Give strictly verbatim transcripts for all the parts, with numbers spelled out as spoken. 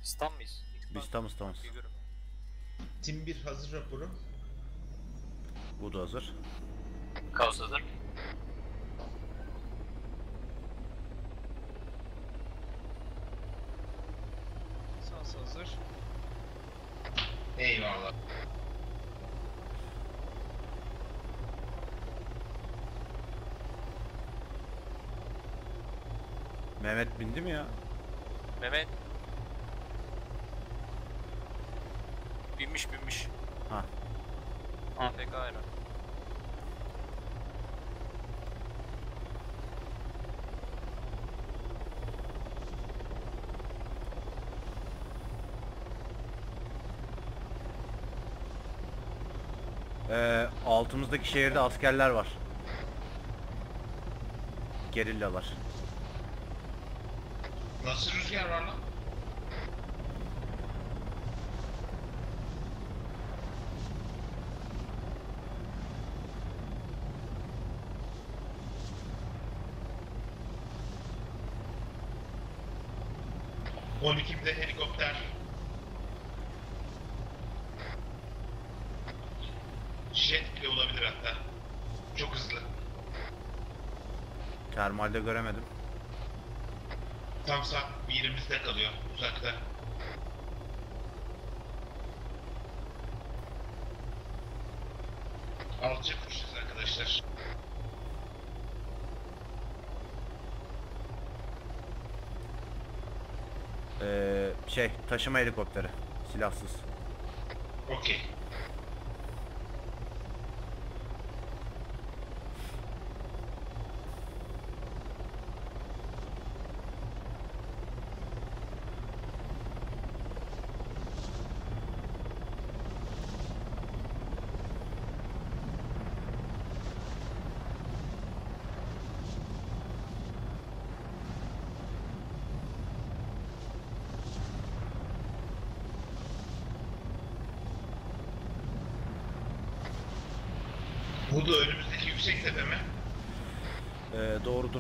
Stan mıyız? Biz tamız tamız. Tim bir hazır raporu. Bu da hazır. Kaos hazır. Sans hazır. Eyvallah. Mehmet bindi mi ya? Mehmet. Binmiş binmiş. Ha. A F K aynen. Ee, altımızdaki şehirde askerler var. Gerillalar. Nasıl rüzgar var lan? on ikide helikopter. Jet bile olabilir hatta. Çok hızlı. Termalde göremedim. Tam saat birimizde kalıyor uzakta. Alçak uçacağız arkadaşlar. Ee, şey taşıma helikopteri. Silahsız. Okey. Bu da önümüzdeki yüksek tepe mi? Ee, doğrudur.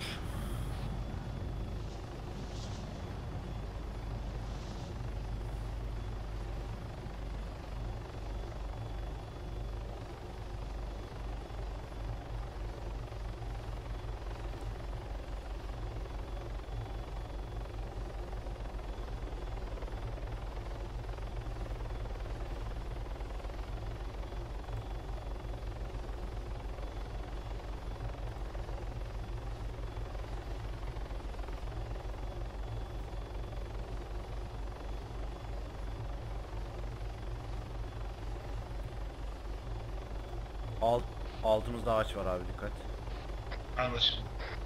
Alt, altımızda ağaç var abi, dikkat. Anlaşıldı.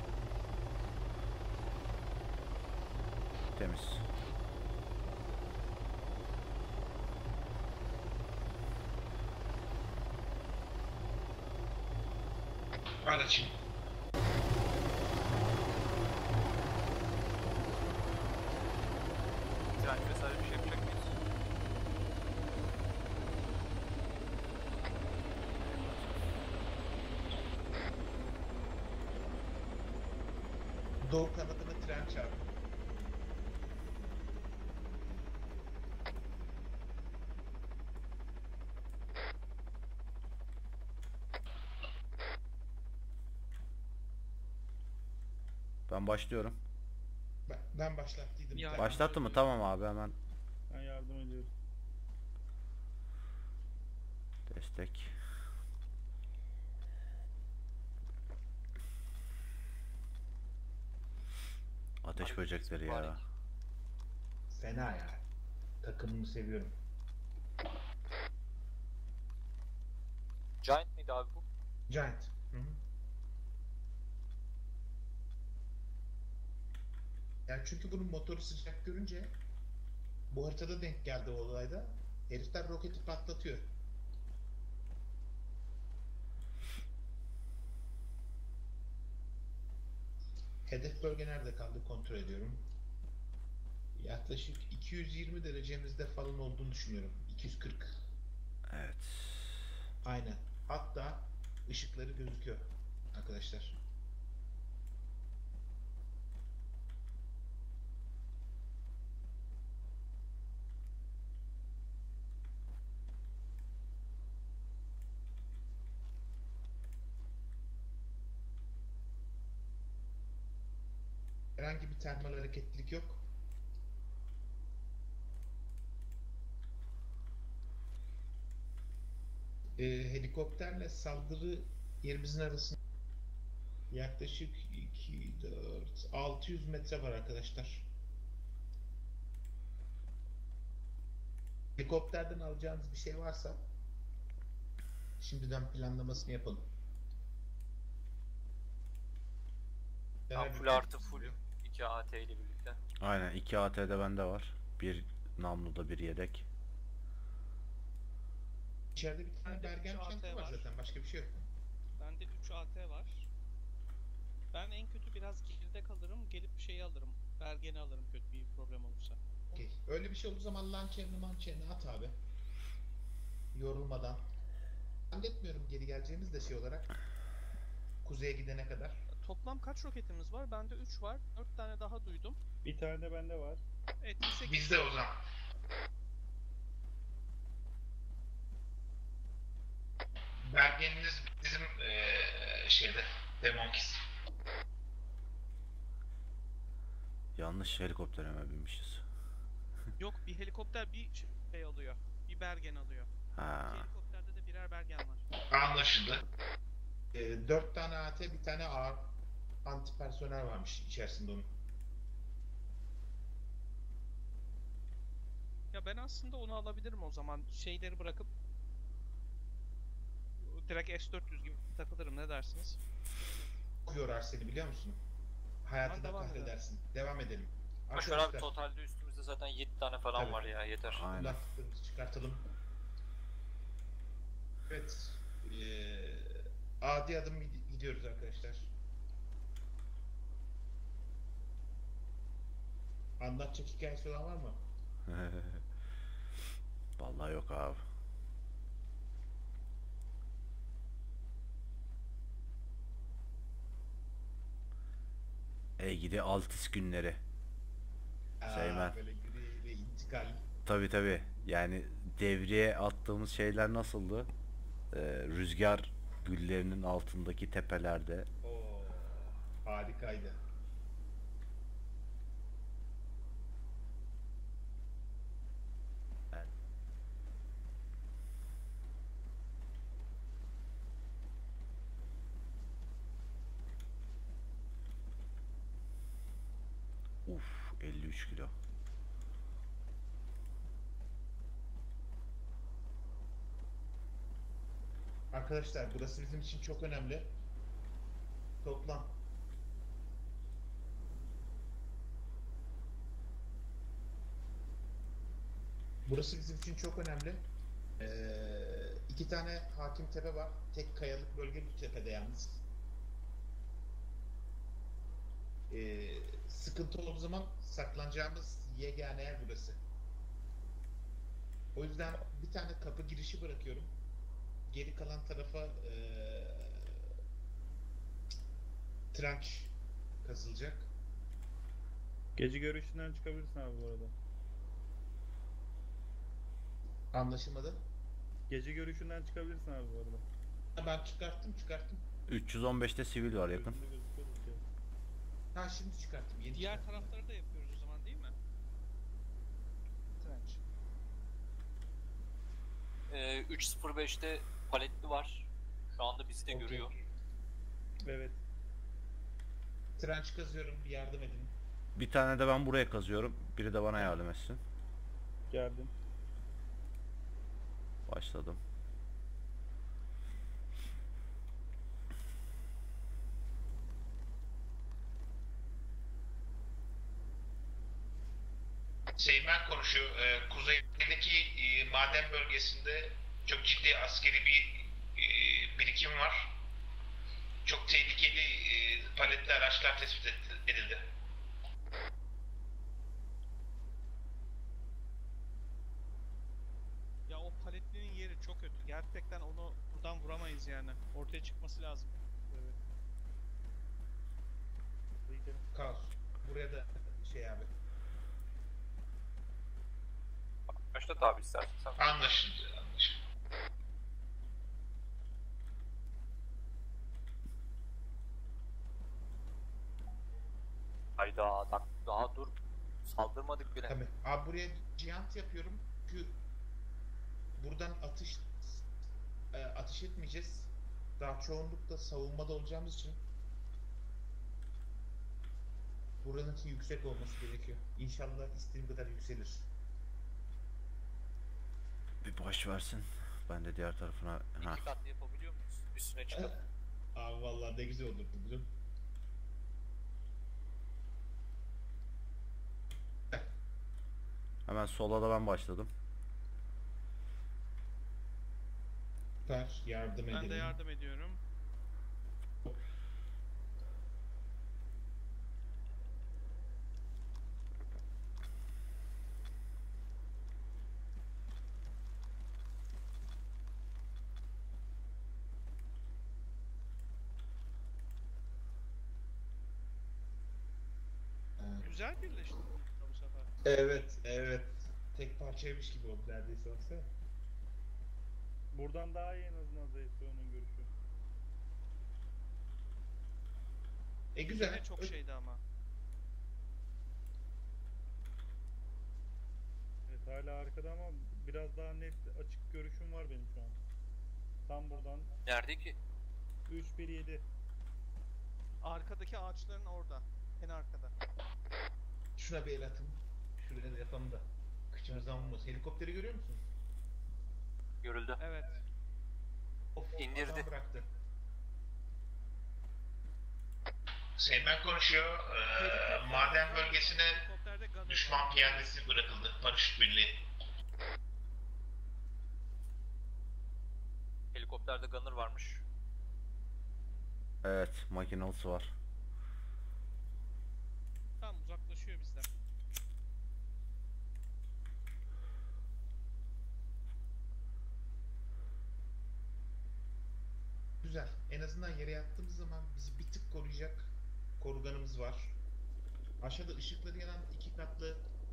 Temiz. Araç. Direnç vesaire bir şey yapacak mıyız? Doğu kanadına tren çarptı. Ben başlıyorum. Ben, ben başlattıydım. Ya- Başlattı mı? Tamam abi, hemen Ben yardım ediyorum. destek. Ateş böcekleri ya. Fena ya. Takımımı seviyorum. Giant miydi abi bu? Giant. Hı hı. Yani çünkü bunun motoru sıcak görünce bu haritada denk geldi o olayda. Herifler roketi patlatıyor. Hedef bölge nerede kaldı kontrol ediyorum. Yaklaşık iki yüz yirmi derecemizde falan olduğunu düşünüyorum. iki yüz kırk. Evet. Aynen. Hatta ışıkları gözüküyor arkadaşlar. Herhangi bir termal hareketlilik yok. Ee, helikopterle saldırı yerimizin arasında yaklaşık iki, dört, altı yüz metre var arkadaşlar. Helikopterden alacağınız bir şey varsa şimdiden planlamasını yapalım. Tam full artı full. iki A T ile birlikte. Aynen, iki A T'de bende var. Bir namluda bir yedek. İçeride bir tane Bende bergen üç A T çanta var var. zaten. Başka bir şey yok. Bende üç A T var. Ben en kötü biraz geride kalırım. Gelip şeyi alırım. Bergeni alırım kötü bir problem olursa. Okey. Öyle bir şey olduğu zaman lançerini mançerini at abi. Yorulmadan. Zannetmiyorum geri geleceğimiz de şey olarak. Kuzeye gidene kadar. Toplam kaç roketimiz var? Bende üç var. dört tane daha duydum. Bir tane de bende var. Evet, sekiz. Bizde o zaman. Bergeniniz bizim eee şeyde. Demonkis. Yanlış helikoptere mi binmişiz? Yok, bir helikopter bir şey alıyor. Bir bergen alıyor. Ha. İki helikopterde de birer bergen var. Anlaşıldı. Eee dört tane A T, bir tane ağır anti personel varmış içerisinde onun. Ya ben aslında onu alabilirim o zaman. Şeyleri bırakıp direkt S dört yüz gibi takılırım, ne dersiniz? Çok yorar seni biliyor musun? Hayatında devam edelim. kahredersin. Devam edelim. Boşver abi, Arkadaşlar, totalde üstümüzde zaten yedi tane falan Tabii. var ya, yeter. Aynen. kulaklıklarımızı çıkartalım. Evet. Eee adi adım gid- gidiyoruz arkadaşlar. Anlatacak hikayesi olan var mı? Vallahi yok abi. Ey gidi Altis günleri. Seymen. Aa, böyle gri ve intikal. Tabi tabi. Yani devriye attığımız şeyler nasıldı? Ee, rüzgar güllerinin altındaki tepelerde. Oo, harikaydı. Evet. Uf, elli üç kilo. Arkadaşlar burası bizim için çok önemli. Toplam. Burası bizim için çok önemli. Ee, iki tane hakim tepe var. Tek kayalık bölge bu tepede yalnız. Ee, sıkıntı olduğu zaman saklanacağımız yegane yer burası. O yüzden bir tane kapı girişi bırakıyorum. Geri kalan tarafa ee, trench kazılacak. Gece görüşünden çıkabilirsin abi bu arada. Anlaşılmadı. Gece görüşünden çıkabilirsin abi bu arada. Ha, ben çıkarttım çıkarttım. üç yüz on beşte sivil var yakın. Gözünde gözüküyor bir şey. Ha şimdi çıkarttım. Yeni Diğer çıkarttım. tarafları da yapıyoruz o zaman, değil mi? Trench. Ee, üç sıfır beşte paletli var. Şu anda bizi de Okey. görüyor. Evet. Trench kazıyorum. Bir yardım edin. Bir tane de ben buraya kazıyorum. Biri de bana yardım etsin. Geldim. Başladım. Seymen konuşuyor. Ee, kuzeydeki e, maden bölgesinde çok ciddi askeri bir e, birikim var. Çok tehlikeli e, paletli araçlar tespit et- edildi. Ya o paletlinin yeri çok kötü. Gerçekten onu buradan vuramayız yani. Ortaya çıkması lazım. Evet. Hadi gidelim. Kaos. Buraya da şey abi. Başlat abi istersen sen. Anlaşıldı. Anlaşıldı. Hayda, Saldırmadık bile. Tabii. Abi buraya giant yapıyorum. Çünkü buradan atış e, atış etmeyeceğiz. Daha çoğunlukla savunmada olacağımız için buranınki yüksek olması gerekiyor. İnşallah istediğim kadar yükselir. Bir boş versin. Ben de diğer tarafına... Ha. İki katlı yapabiliyor muyuz? Üstüne çıkıp. Abi vallahi ne güzel olurdu biliyor musun? Hemen sola da ben başladım. Süper. Yardım edelim. Ben de yardım ediyorum. Evet. Güzel birleştik bu sefer. Evet, evet. Tek parçaymış gibi oldu neredeyse baksana. Buradan daha iyi en azından Zeyso'nun görüşü. E güzel. Yine çok Ö- şeydi ama. Evet hala arkada ama biraz daha net açık görüşüm var benim şu an. Tam buradan Nerede ki? üç bir yedi. Arkadaki ağaçların orada. En arkada. Şuna bir el atın. Şuraya da yapalım da. Kıçımızdan vurmasın. Helikopteri görüyor musun? Görüldü. Evet. Of, of, İndirdi. adam bıraktı. Seymen konuşuyor. Ee, Helikopter- maden bölgesine Helikopterde gunner düşman var. piyadesi bırakıldı. Paraşüt birliği. Helikopterde gunner varmış. Evet, makinalısı var. Tamam, uzaklaşıyor bizden. Güzel. En azından yere yattığımız zaman bizi bir tık koruyacak koruganımız var. Aşağıda ışıkları yanan iki katlı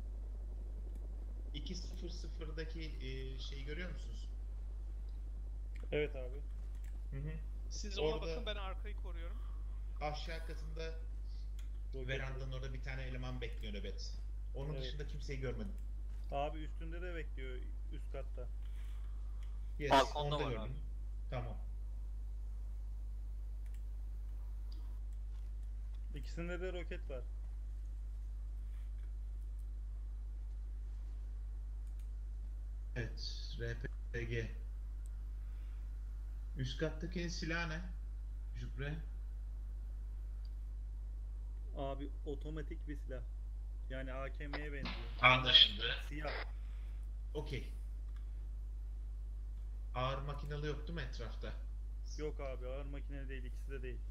iki sıfır sıfırdaki e, şeyi görüyor musunuz? Evet abi. Hı hı. Siz ona Orada- bakın, ben arkayı koruyorum. Aşağı katında Roket. verandanın orada bir tane eleman bekliyor nöbet. Onun Evet. dışında kimseyi görmedim. Abi üstünde de bekliyor üst katta. Yes, Balkonda onu da var gördüm. abi. Tamam. İkisinde de roket var. Evet, R P G. Üst kattaki silah ne? Jupre. Abi otomatik bir silah. Yani A K M'ye benziyor. Anlaşıldı. Siyah. Okey. Ağır makinalı yok değil mi etrafta? Yok abi ağır makine değil, ikisi de değil.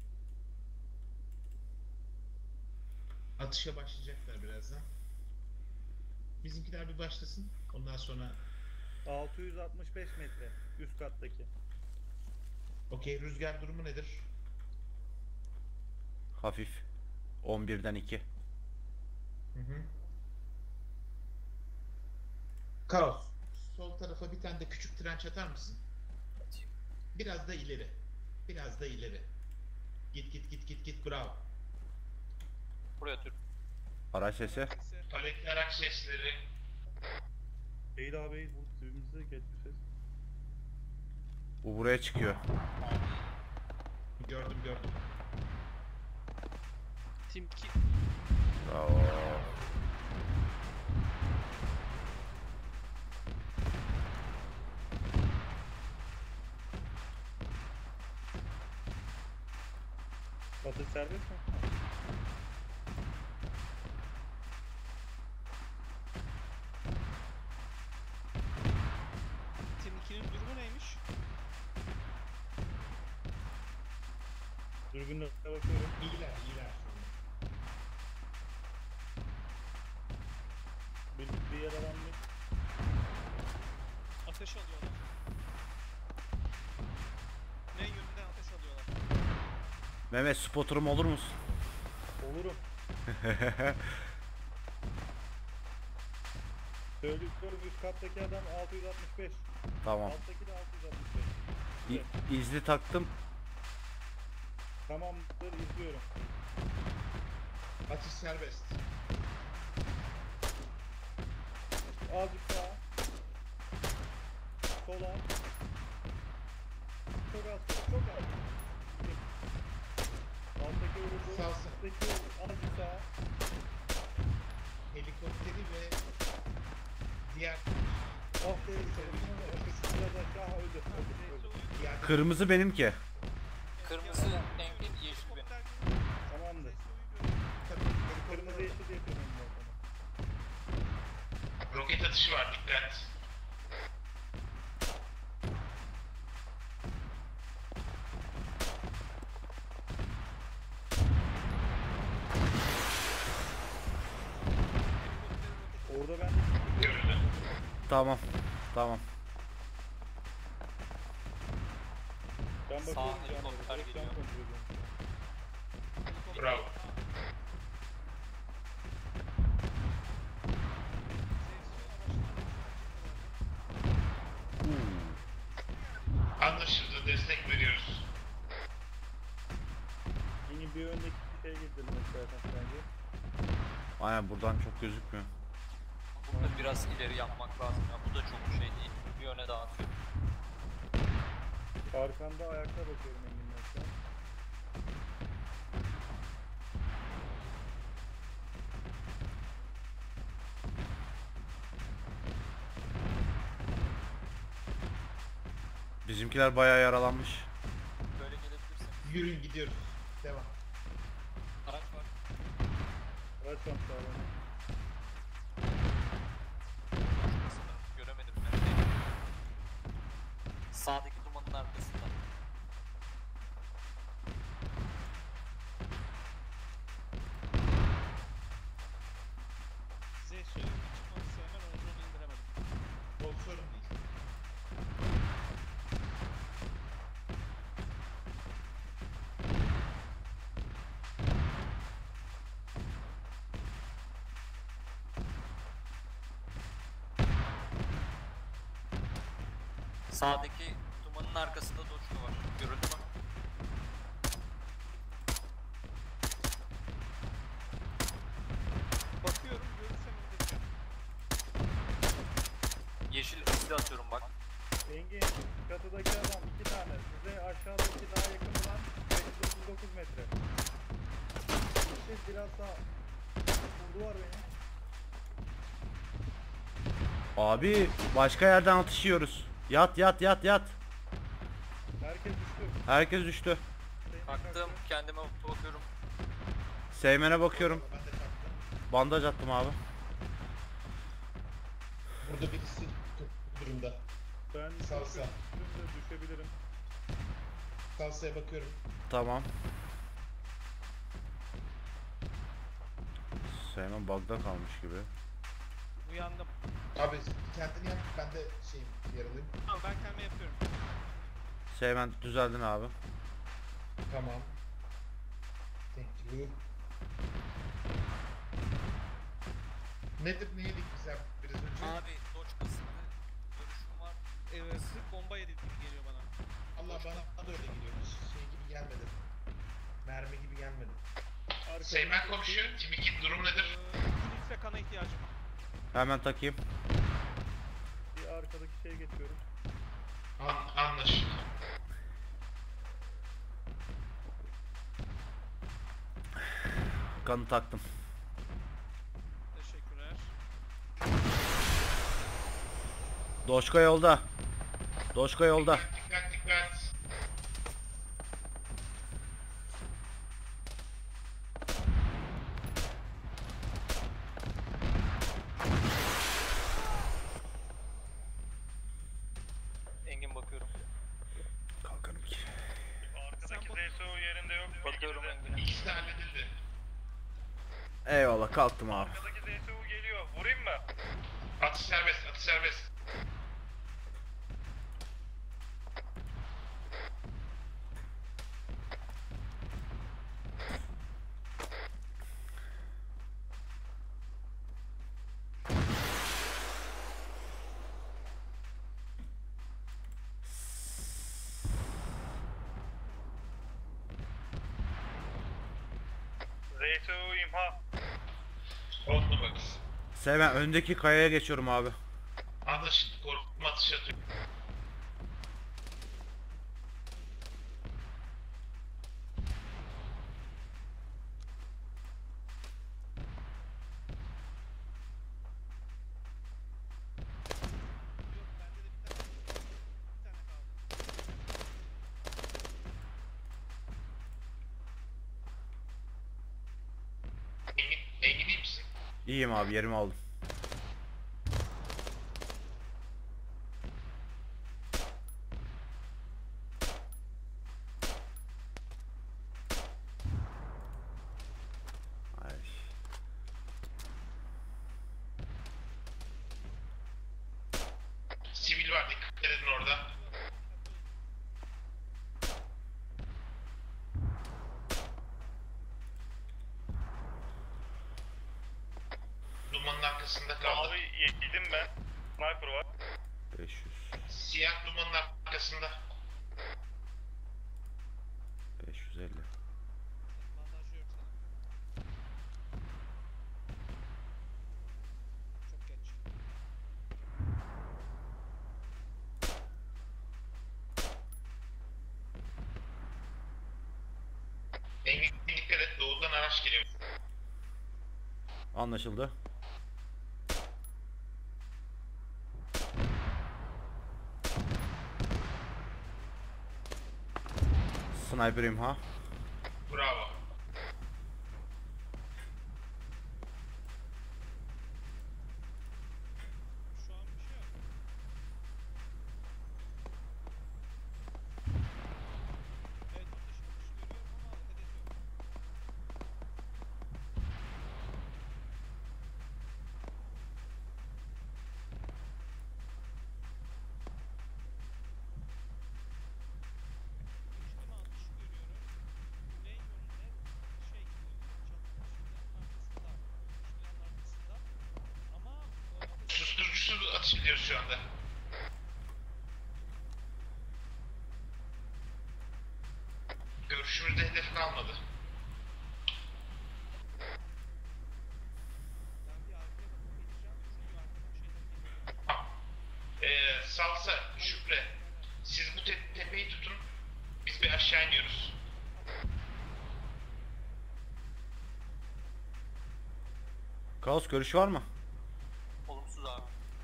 Atışa başlayacaklar birazdan. Bizimkiler bir başlasın. Ondan sonra altı yüz altmış beş metre üst kattaki. okey, rüzgar durumu nedir? Hafif. on birden iki. Hı hı. Kaos. Sol tarafa bir tane de küçük trenç atar mısın? Biraz da ileri. Biraz da ileri. Git git git git git, bravo. Buraya tür. Araç sesi. Neyse, Paletli araç sesleri. Eğil abi eğil. Bu dibimizde geç bir ses. Bu buraya çıkıyor. Gördüm gördüm. Team iki. Bravo. Atış serbest mi? Team ikinin durumu neymiş? Dürbünle bakıyorum. İyiler iyiler. Bir, bir yer alanmış. Ateş alıyorlar. Ne yönünden ateş alıyorlar? Mehmet, spotterum olur musun? Olurum. Söylüyorum üst kattaki adam altı yüz altmış beş. Tamam. Alttaki de altı yüz altmış beş. İ- izli taktım. Tamamdır izliyorum. Atış serbest. Azıcık sağa. Sola. Çok az, çok az. Alttaki vuruldu. Sağ sağ. Alttaki azıcık sağa. Helikopteri ve diğer Aferin sana. Biraz aşağı öldü. Öldü. Öldü. diğer Kırmızı benimki. Kırmızı Engin, yeşil benim. Tamamdır. tabii Kırmızı helikopter yeşil yapıyorum ben sana. Roket atışı var, dikkat. Orada ben de Görüldü. Tamam. Tamam. ben Sağ bakıyorum helikopter canlara. Direkt geliyor. can kontrol ediyorum. Bravo. Anlaşıldı, destek veriyoruz. Yeni bir öndeki şeye gidelim istersen bence. Aynen buradan çok gözükmüyor. Burada biraz ileri yapmak lazım ya. Bu da çok şey değil. Bir yöne dağıtıyor. Arkanda ayakta bakıyorum Engin'den şu an. Bizimkiler bayağı yaralanmış. Böyle gelebilirsin. yürüyün gidiyoruz. Devam. Araç var. Araç var sağlam. Sınırım, göremedim ben. Sağdaki dumanın arkasında. Z suyun çıkması hemen onu indiremedim. O sorun değil. Sağdaki dumanın arkasında Doçka var. Görüldü mü? Bakıyorum, görürsem indireceğim. Yeşil hızlı atıyorum bak. Engin, çatıdaki adam iki tane. Size aşağıdaki daha yakın olan beş yüz otuz dokuz metre. İşte biraz daha vurdular beni. Abi başka yerden atışıyoruz. Yat yat yat yat. Herkes düştü. Herkes düştü. Zeynep Baktım, kalktı. kendime bakıyorum. Seymen'e bakıyorum. Ben de kalktım. Bandaj attım abi. Burada birisi kötü durumda. Ben Sağ çok sağ. üstümde düşebilirim. Salsaya bakıyorum. Tamam. Seymen bug'da kalmış gibi. Uyandım. Abi kendini yap. Ben de şeyim yaralıyım. Tamam, ben kendime yapıyorum. Seymen düzeldin abi. Tamam. Thank you. Nedir ne yedik biz ya biraz önce? Abi Doçka sıkı görüşüm var. Ee, sık bomba yedi geliyor bana. Allah bana da öyle geliyor. Hiç şey gibi gelmedi. Mermi gibi gelmedi. Arkada Seymen konuşuyor. Tim iki durum nedir? Ee, iki litre kana ihtiyacım var. Hemen takayım. bir arkadaki şeye geçiyorum. An anlaşıldı. Kanı taktım. Teşekkürler. Doşka yolda. Doşka yolda. Dikkat dikkat. Engin bakıyorum. Kalkanım ki. Arkadaki Z S O yerinde yok. Bakıyorum Engin'e. İkisi de halledildi. Eyvallah kalktım abi. Arkadaki Z S O geliyor. Vurayım mı? Atış serbest, atış serbest. Z S O imha. On numarası. Seymen öndeki kayaya geçiyorum abi. Anlaşıldı. Korkutma atışı atıyor. Yok bende de bir tane bir tane kaldı. Engin, Engin iyi misin? İyiyim abi, yerimi aldım. Ay. Sivil var. Dikkat edin orada. Dumanın arkasında kaldı. Abi yedim ben. Sniper var. beş yüz. Siyah dumanın arkasında. beş yüz elli. Bandajlıyorum seni. Çok geç. Engin dikkat et. Doğudan araç geliyor. Anlaşıldı. Sniper imha. Bravo. Şu an bir şey yok. Evet, atış atış görüyorum ama hedef yok. Geçtim atış görüyorum. Güney yönünde şey, çatının arkasında, binanın arkasında. Ama e, atış Susturucusu atış ediyoruz şu anda. Görüşümüzde hedef kalmadı. ben bir arkaya bakıp geleceğim. Çünkü arkadan şeyler geliyor. Ha. Ee, Salsa, Şükrü. Siz bu te- tepeyi tutun. Biz bir aşağı iniyoruz. Kaos, görüş var mı? Olumsuz abi.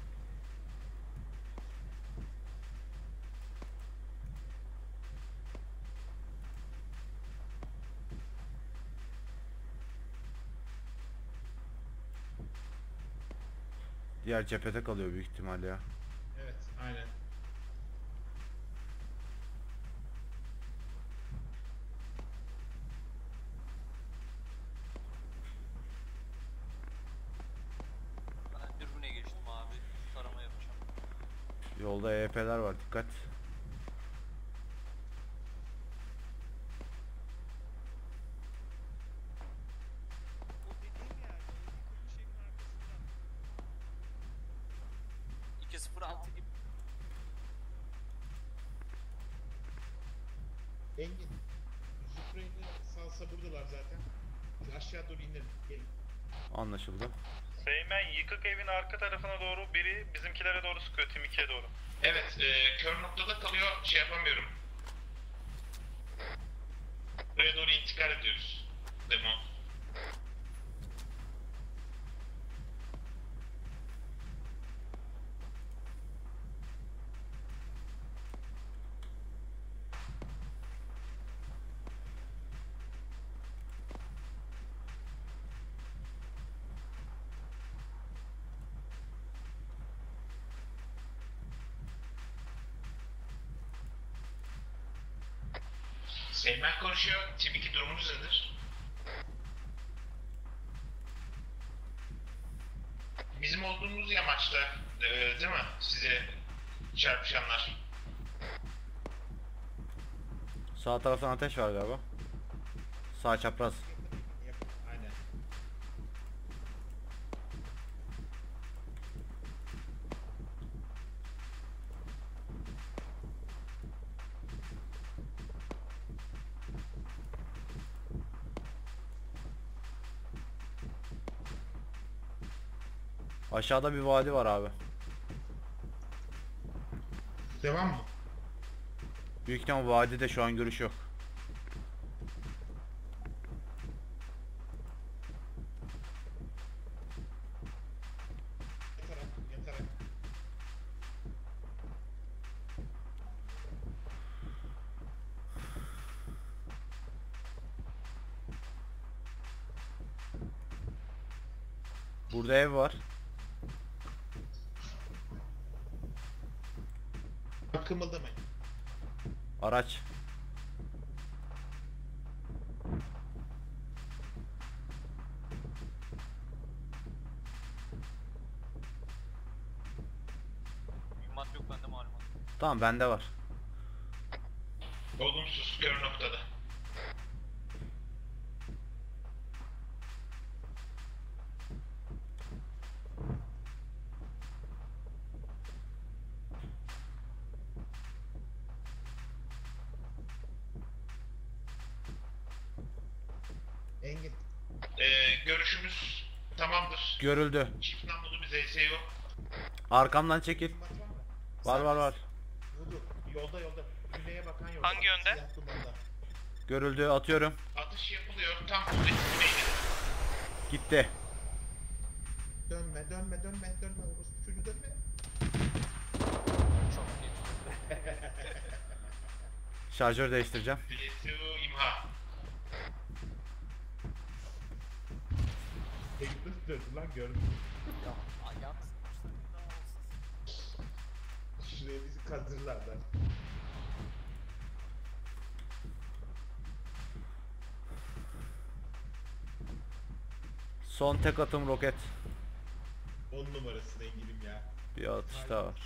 Diğer cephede kalıyor büyük ihtimal ya. Evet, aynen. Ben dürbüne geçtim abi. Tarama yapacağım. Yolda E Y P'ler var, dikkat. O dediğim yerde, o yıkılmış evin arkasında. iki sıfır altı gibi. Engin. Züpreyni salsa buradalar zaten. Biz aşağı doğru inelim. Gelin. Anlaşıldı. Seymen yıkık evin arka tarafına doğru, biri bizimkilere doğru sıkıyor, Team ikiye doğru. Evet, e, kör noktada kalıyor. Şey yapamıyorum. Buraya doğru intikal ediyoruz. Demo. Seymen konuşuyor. Team iki durumunuz nedir? Bizim olduğumuz yamaçta, e, değil mi? Size çarpışanlar. Sağ taraftan ateş var galiba. Sağ çapraz. Yakın. Aynen. Aşağıda bir vadi var abi. Devam mı? Büyük ihtimal vadide şu an görüş yok. Yatarak, yatarak. Burada ev var. Bak kımıldamayın. Araç. Mühimmat yok bende malumat. Tamam bende var. Olumsuz kör noktada. Engin. Ee, görüşümüz tamamdır. Görüldü. Çift namlulu bir Z S yok. Arkamdan çekil. Kımıldat var mı? Var var var. Vudu. Yolda yolda. Güneye bakan yolda. Hangi yönde? Siyah dumanda. Görüldü. Atıyorum. Atış yapılıyor. Tam kuzey güneyde. Gitti. Dönme dönme dönme dönme. Orospu çocuğu dönme. Çok geç. Şarjör değiştireceğim. D S U imha. Engin nasıl döndü lan gördüm. Ya ayağını sıkmışlar bir daha olsun. Şuraya bizi kandırırlar lan. Son tek atım roket. On numarasını Engin'im ya. Bir atış daha var.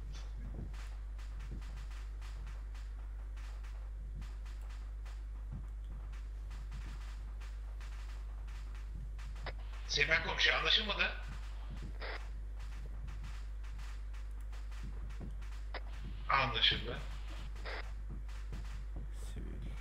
Seymen komşu anlaşılmadı. Anlaşıldı. Sivil.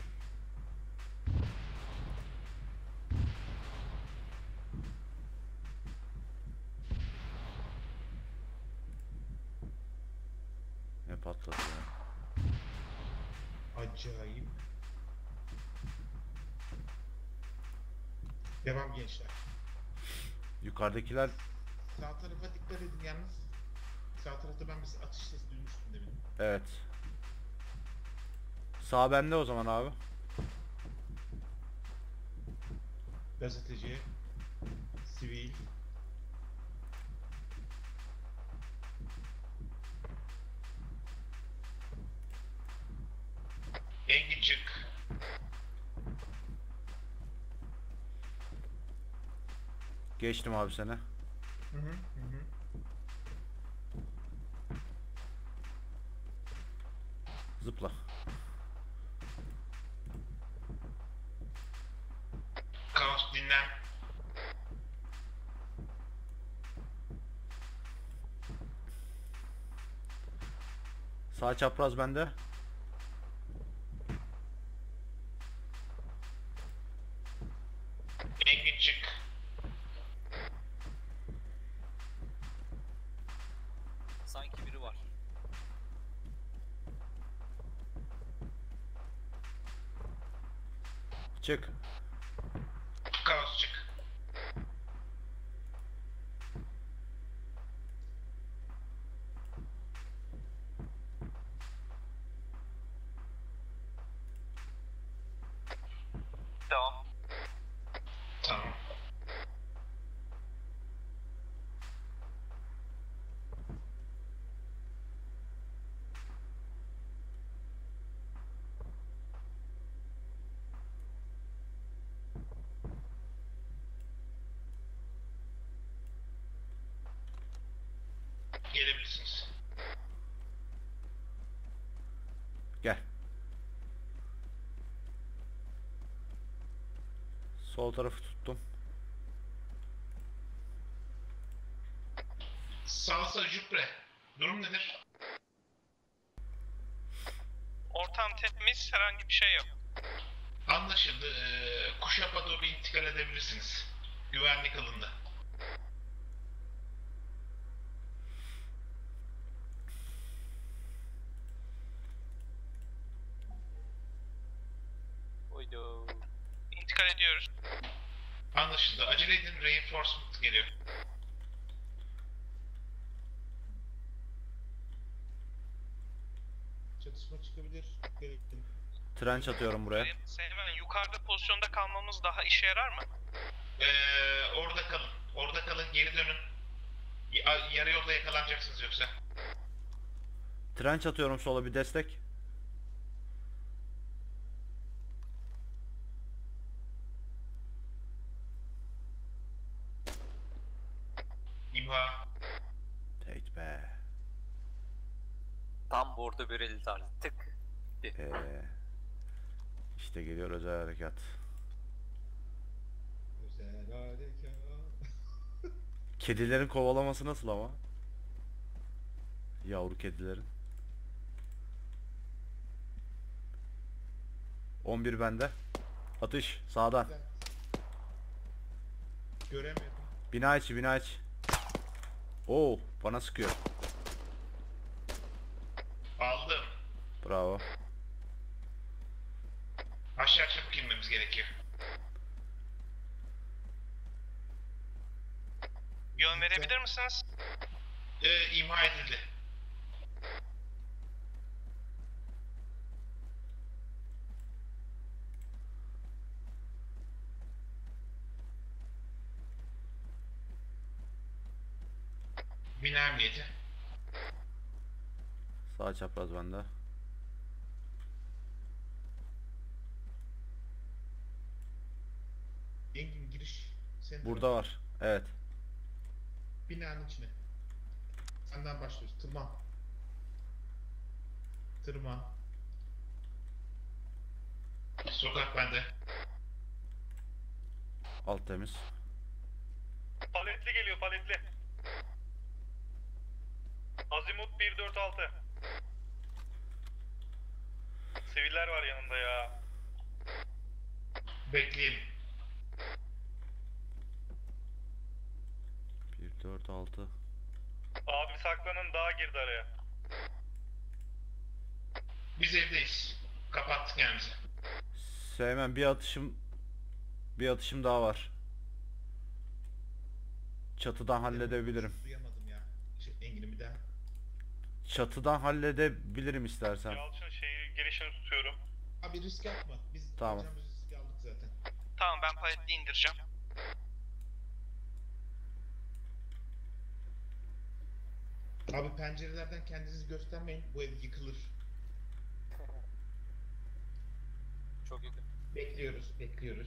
Ne patladı ya? Acayip. Devam gençler. Yukarıdakiler Sağ tarafa dikkat edin yalnız. Sağ tarafta ben bir atış sesi duymuştum demin. evet. Sağ bende o zaman abi. Gazeteci, sivil, Engin çık. Geçtim abi seni. hı hı, hı hı. Zıpla. Kaos dinlen. Sağ çapraz bende. Engin çık. Sanki biri var. Çık. Kaos çık. Devam. Tamam. Gelebilirsiniz. Gel. Sol tarafı tuttum. Salsa Jupre. Durum nedir? Ortam temiz, herhangi bir şey yok. Anlaşıldı. Ee, Kuşap'a doğru intikal edebilirsiniz. Güvenlik alındı. Haydo. İntikal ediyoruz. Anlaşıldı. Acele edin, reinforcement geliyor. Çatışma çıkabilir. Dikkat edin. Trenç atıyorum buraya. Seymen, yukarıda pozisyonda kalmamız daha işe yarar mı? Ee, orada kalın. Orada kalın, geri dönün. Ya- yarı yolda yakalanacaksınız yoksa. Trenç atıyorum sola, bir destek. İmha. Tek be. Tam bordo bereli tarzı. Tık. Ee, işte geliyor özel harekat. Özel harekat. Kedilerin kovalaması nasıl ama? Yavru kedilerin. on bir bende. Atış sağdan. Göremiyorum. Bina içi, bina içi. Oo, bana sıkıyor. Aldım. Bravo. Aşağı çabuk inmemiz gerekiyor. Yön verebilir misiniz? Ee, imha edildi. Bina emniyeti. Sağ çapraz bende. Engin giriş. Senin Burada tarafın. var. Evet. Binanın içine. Senden başlıyoruz. Tırman. Tırman. Sokak bende. Alt temiz. Paletli geliyor, paletli. Azimut bir dört altı. Siviller var yanında ya. Bekleyelim. bir dört altı. Abi saklanın, daha girdi araya. Biz evdeyiz. Kapattık kendimizi. Sevmem, bir atışım bir atışım daha var. Çatıdan halledebilirim. Duyamadım ya. Şey, Engin'i bir daha. Çatıdan halledebilirim istersen. Yalçın şeyi girişini tutuyorum. Abi risk atma. Biz Tamam. alacağımız riski aldık zaten. Tamam, ben paletli indireceğim. Abi pencerelerden kendinizi göstermeyin. Bu ev yıkılır. Çok yakın. Bekliyoruz, bekliyoruz.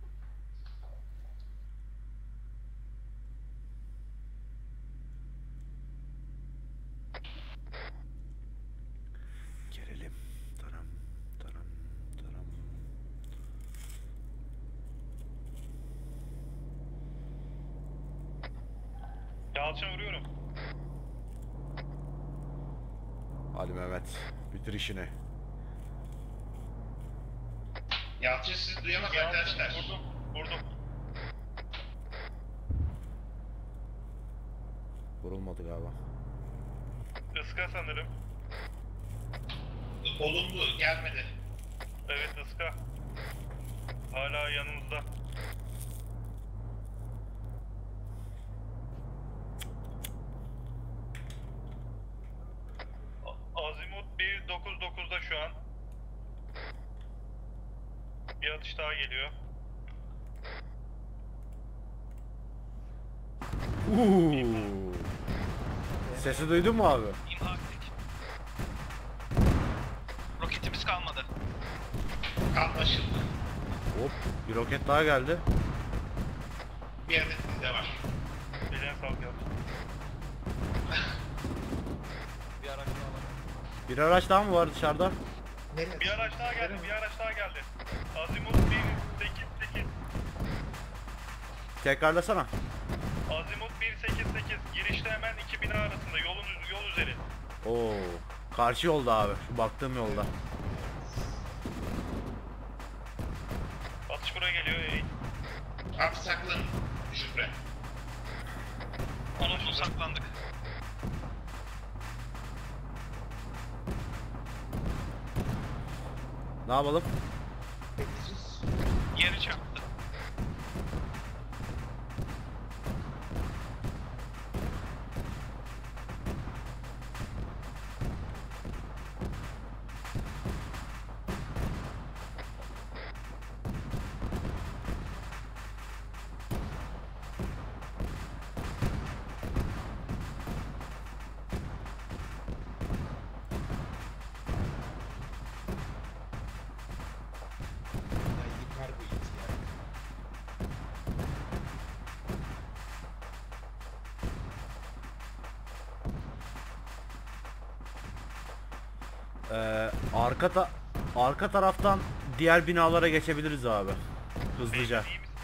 Gelelim. Taram, taram, taram. Yalçın vuruyorum. Hadi Mehmet, bitir işini. Yalçın sizi duyamaz Yalçın arkadaşlar. vurdum, vurdum. Vurulmadı galiba. Iska sanırım. Olumlu gelmedi. Evet, ıska. Hala yanımızda. A- Azimut bir dokuz dokuzda şu an. Bir atış daha geliyor. Uuu. Sesi duydun mu abi? İmha ettik. Roketimiz kalmadı. Anlaşıldı. Hop, bir roket daha geldi. Bir adet bizde var. Eline sağlık Yalçın. Bir araç daha var. Bir araç daha mı var dışarıda? Nereye? Bir araç daha geldi, bir araç daha geldi. Azimut bir sekiz sekiz. Tekrarlasana. Azimut bir sekiz sekiz. Girişte hemen iki bina arasında, yolun yol üzeri. Oo, karşı yolda abi. Şu baktığım yolda. Atış buraya geliyor. Ey. Abi saklanın. Şüphe. Olumsuz saklandık. Ne yapalım? Bekleyeceğiz. Biri çarptı. Ya yıkar bu it ya. Ee, arka ta arka taraftan diğer binalara geçebiliriz abi. Hızlıca. İyi misiniz?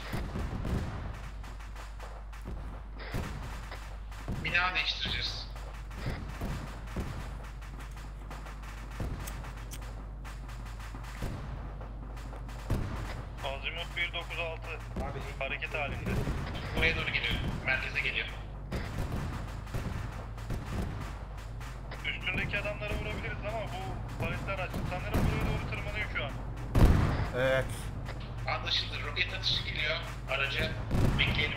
Bina değiştireceğiz. Azimut bir dokuz altı. Abi en- Hareket halinde. Buraya doğru geliyor. Merkeze geliyor. Üstündeki adamlara vurabiliriz ama bu paletler açık. Sanırım buraya doğru tırmanıyor şu an. Evet. Anlaşıldı. Roket atışı geliyor. Araca bekleyelim.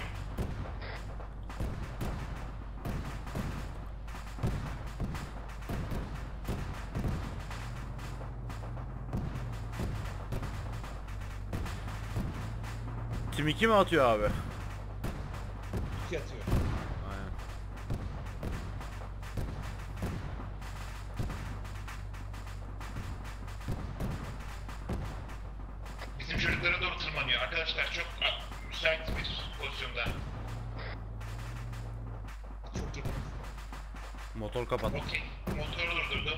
Tim iki mi atıyor abi? iki atıyor. Aynen. Bizim çocuklara doğru tırmanıyor. Arkadaşlar çok a, müsait bir pozisyonda. Çok yakın. Motor kapat. Okey. Motoru durdurdu.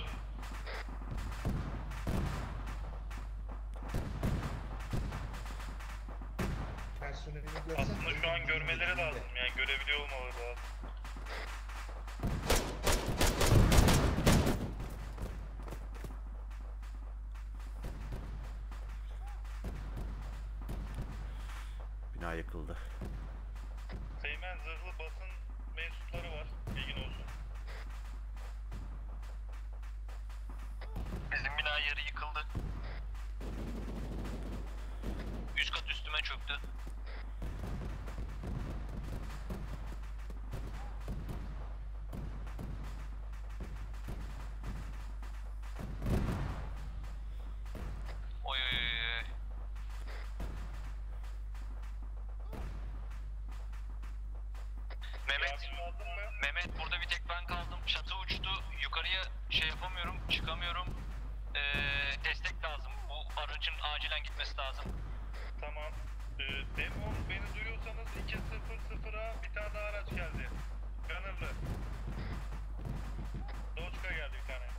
Personelini görsen. Aslında şu an görmeleri lazım. Yani görebiliyor olmaları lazım. Bina yıkıldı. Seymen zırhlı basın mensupları var. Bilgin olsun. Bizim bina yarı yıkıldı. Üst kat üstüme çöktü. Oy oy oy oy. Mehmet, Yardım aldın mı? Mehmet burada bir tek ben kaldım. Çatı uçtu. Yukarıya şey yapamıyorum, çıkamıyorum. Ee, destek lazım. Bu aracın acilen gitmesi lazım. Tamam. Ee, Demon beni duyuyorsanız iki sıfır sıfıra bir tane daha araç geldi. Gunner'lı. Doçka geldi bir tane.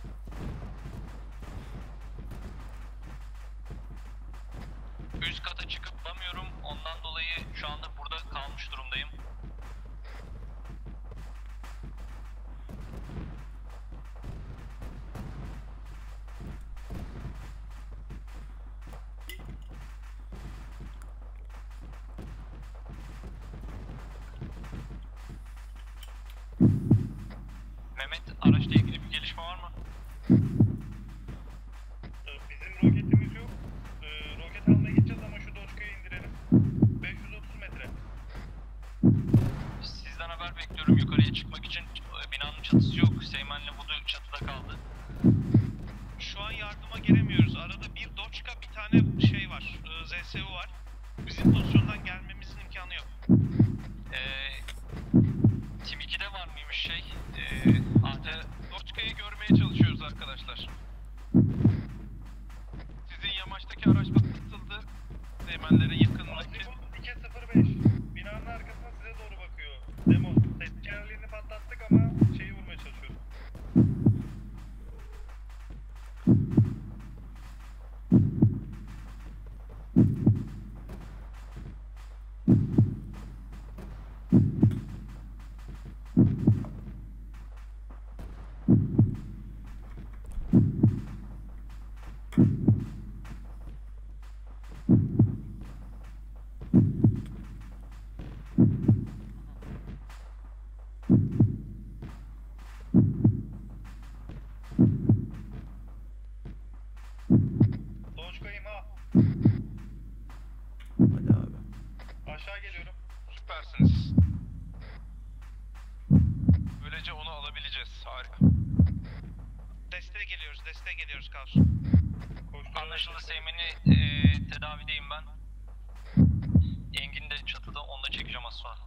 Üst kata çıkıp bulamıyorum. Ondan dolayı şu anda burada kalmış durumdayım. Mehmet, araçla ilgili bir gelişme var mı? Ee, bizim roketimiz yok. Ee, roket almaya gideceğiz ama şu Doçka'yı indirelim. beş yüz otuz metre. Sizden haber bekliyorum. Yukarıya çıkmak için e, binanın çatısı yok. Seymen'le Vudu çatıda kaldı. Şu an yardıma gelemiyoruz. Arada bir Doçka, bir tane şey var. e, Z S U var. Bizim pozisyondan gelmemizin imkanı yok. Ee, Tim ikide var mıymış şey? Ee, A T Doçka'yı görmeye çalışıyoruz arkadaşlar. Sizin yamaçtaki araç patlatıldı. Seymenlere yakınındaki. Azimut iki sıfır beş. Binanın arkasına size doğru bakıyor. Demon. Tekerleğini patlattık ama şeyi vurmaya çalışıyoruz. Harika. Desteğe geliyoruz, desteğe geliyoruz Kaos. Anlaşıldı Seymen'i e, tedavideyim ben. Engin de çatıda, onu da çekeceğim az sonra.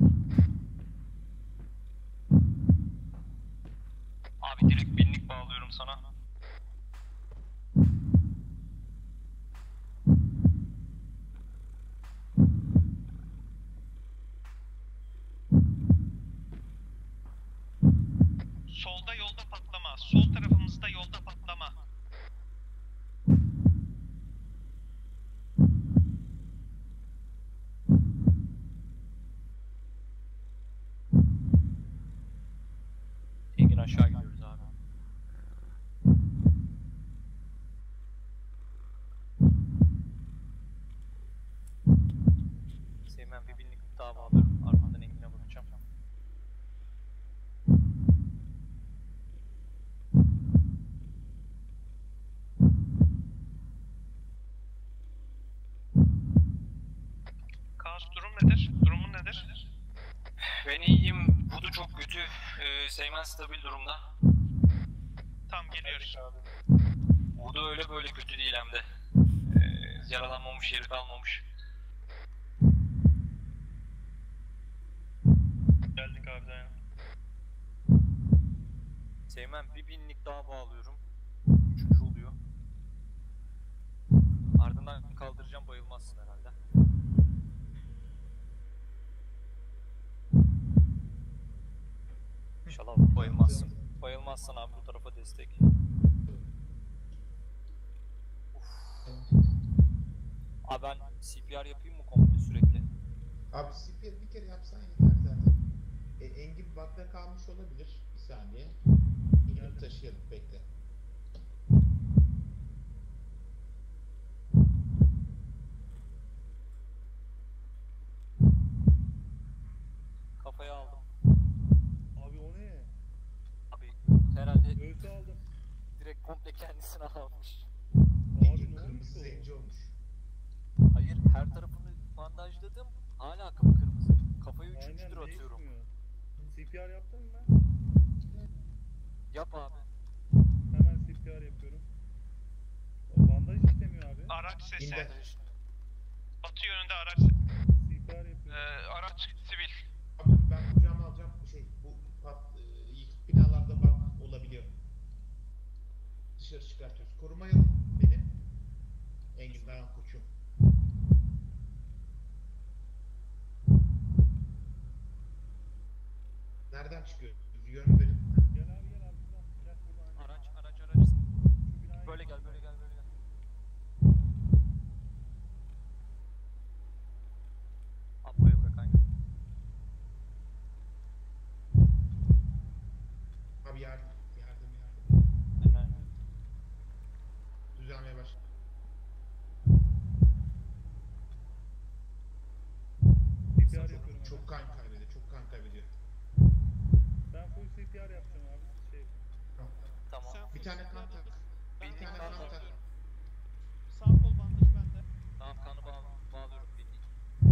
Abi direkt binlik bağlıyorum sana. Solda yolda patlama, sol tarafımızda yolda patlama. Engin aşağı gidiyoruz abi. Seymen bir binlik daha bağlıyorum. Ardından Engin'e bırakacağım. Kaos durum nedir? Durumun nedir? Ben iyiyim. Vudu çok kötü. Ee, Seymen stabil durumda. Tamam geliyoruz. Vudu öyle böyle kötü değil hem de. Ee, yaralanmamış, yeri kalmamış. Geldik abi dayan. Seymen bir binlik daha bağlıyorum. Üçüncü oluyor. Ardından kaldıracağım, bayılmazsın herhalde. İnşallah bayılmazsın. Bayılmazsan abi bu tarafa destek. Uf. Abi ben C P R yapayım mı komple sürekli? Abi C P R bir kere yapsan yeter zaten. E, Engin bakta kalmış olabilir. Bir saniye. Engin'i taşıyalım, bekle. Kafaya aldım. Abi o ne? Abi herhalde Öğütü aldım. direkt komple kendisini almış. Abi Engin ne kırmızı olmuş o? zenci olmuş. Hayır, her tarafını bandajladım. Hala kıpkırmızı. Kafayı üçüncüdür Aynen, atıyorum. değişmiyor. C P R yaptın mı? Yap abi. Hemen C P R yapıyorum. O bandaj işlemiyor abi. Araç sesi. İndir. Batı yönünde araç sesi. C P R yapıyorum. Ee, araç sivil. Abi ben kucağıma alacağım şey bu pat, e, yıkık binalarda bak olabiliyor. Dışarı çıkartıyoruz. Korumayalım beni. Engin dayan koçum. Nereden çıkıyor? Yön verin. Gel abi gel abi buradan. Gel buradan. Araç, araç, araç. Şu binaya Böyle gel. gel, böyle gel, böyle gel. Ablaya bırak aynen. Abi yardım, yardım, yardım. Hemen. Düzelmeye başladı. C P R yapıyorum. Çok hemen. kan kaybediyor, çok kan kaybediyor. Ben full C P R yapacağım abi. Şey. Tamam. Bir tane kan tak. Bir Binlik tane kan kan tak. bağlıyorum. Sağ kol bandaj bende. Tamam, kanı bağ bağlıyorum binlik.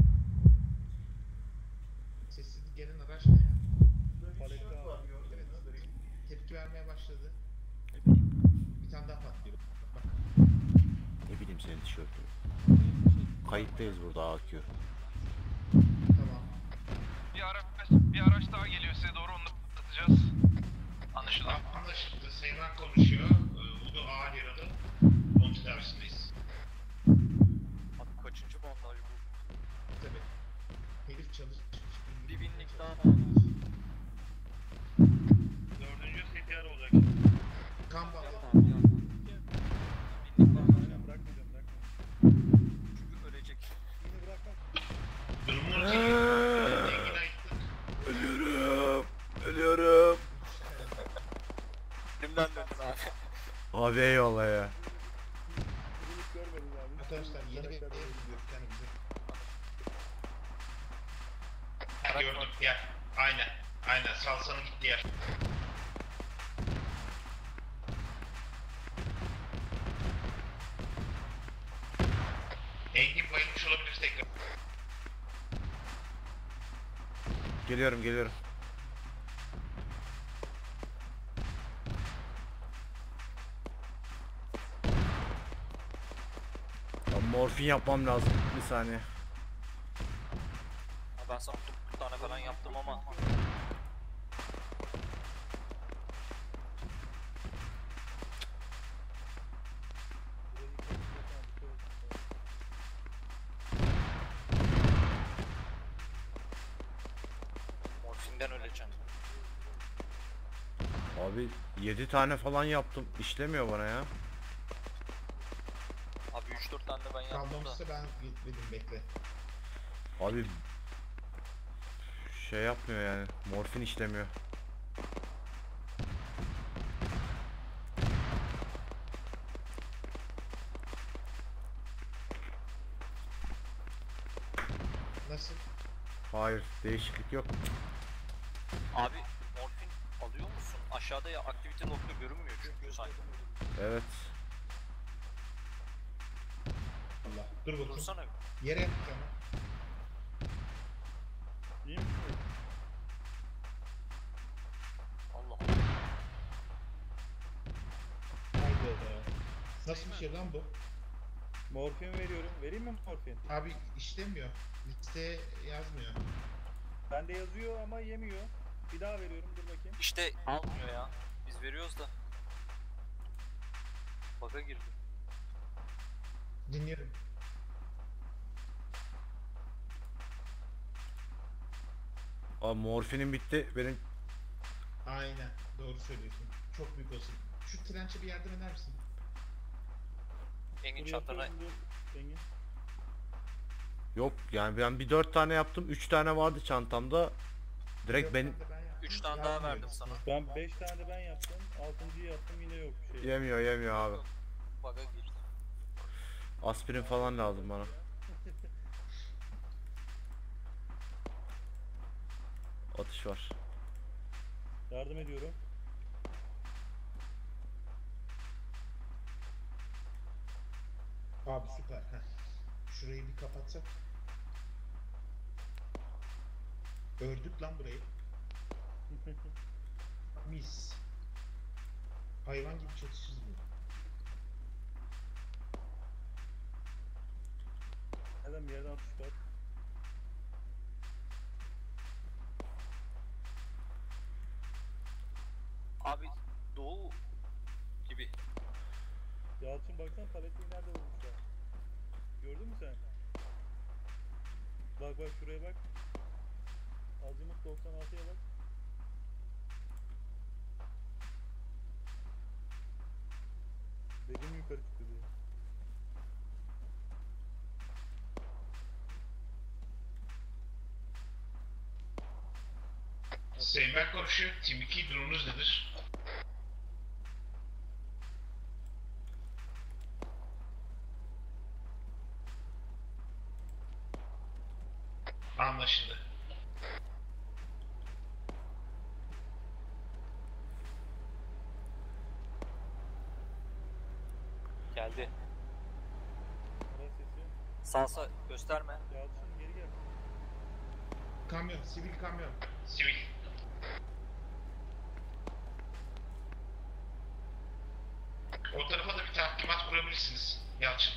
Sessiz gelen araç ne ya? Palette abi. Evet. Tepki vermeye başladı. Ne bileyim, Bir tane daha patlıyor. Bak. ne bileyim senin tişörtü. Kayıttayız burada A Q. Tamam. Bir araç, bir araç daha geliyor size doğru, onu da atacağız. Anlaşıldı. Tamam, anlaşıldı. Seymen konuşuyor. Ee, Vudu ağır yaralı. Onun tedavisindeyiz. Abi kaçıncı bandaj bu? Tabii. Herif çalışmış. Bir binlik daha bağlıyorum. Dördüncü C P R olacak. Kan bağlı. Tamam, ya. Binlik bağlıyorum. Aynen bırakmayacağım bırakmayacağım. Çünkü ölecek. Yine bırakmam. Durumun Engin ayıktık. Ölüyorum. Ölüyorum. Elimden döndün abi. Abi eyvallah ya. Kırılık görmedim abi. Arkadaşlar yeni bir ev buluyoruz kendimize. Ha, gördüm. Gel. Aynen. Aynen. Salsanın gittiği yer. Engin bayılmış olabilir tekrar. Geliyorum geliyorum. Morfin yapmam lazım. Bir saniye. Ha, ben sana kırk tane falan yaptım ama. Morfinden öleceğim. Abi yedi tane falan yaptım. İşlemiyor bana ya. Abi üç dört tane de ben yaptım da. Kalmamışsa ben gitmedim, bekle. Abi şey yapmıyor yani. Morfin işlemiyor. Nasıl? Hayır, değişiklik yok. Abi morfin alıyor musun? Aşağıda ya aktivite nokta görünmüyor çünkü sanki. Evet. Allah. Dur bakayım. Dursana. Yere yapacağım. İyi misin? Allah. Haydi. Nasıl bir şey lan bu? Morfin veriyorum. Vereyim mi morfin? Abi işlemiyor. Listeye yazmıyor. Bende yazıyor ama yemiyor. Bir daha veriyorum. Dur bakayım. İşte almıyor ya. Biz veriyoruz da. Bug'a girdi. Dinliyorum. Abi morfinim bitti. Benim Aynen. Doğru söylüyorsun. Çok büyük olsun. Şu trençe bir yardım eder misin? Engin Dur çantana yapıyorum, dur. Engin. yok yani ben bir dört tane yaptım. Üç tane vardı çantamda. Direkt Yok, benim ben de ben yaptım. üç tane daha Yazmıyor verdim listeye. sana. Ben beş tane ben yaptım. altıncıyı yaptım yine yok bir şey. yemiyor yemiyor abi. Bug'a girdi. Aspirin falan lazım bana. Atış var. Yardım ediyorum. Abi süper. Heh. Şurayı bir kapatsak. Ördük lan burayı. Mis. Hayvan gibi çatışırız bu. Neden bir yerden atış var? Abi doğu gibi. Yalçın baksana paletliği nerede vurmuşlar? Gördün mü sen? Bak bak şuraya bak. Azimut doksan altıya bak. Dedim yukarı çıktı diye. Sayın ben konuşuyor. Team iki durumunuz nedir? Anlaşıldı. Geldi. Araç sesi. Sağ sağ gösterme. Yalçın geri gel. Kamyon, sivil kamyon. Sivil. O tarafa da bir tahkimat kurabilirsiniz. Yalçın.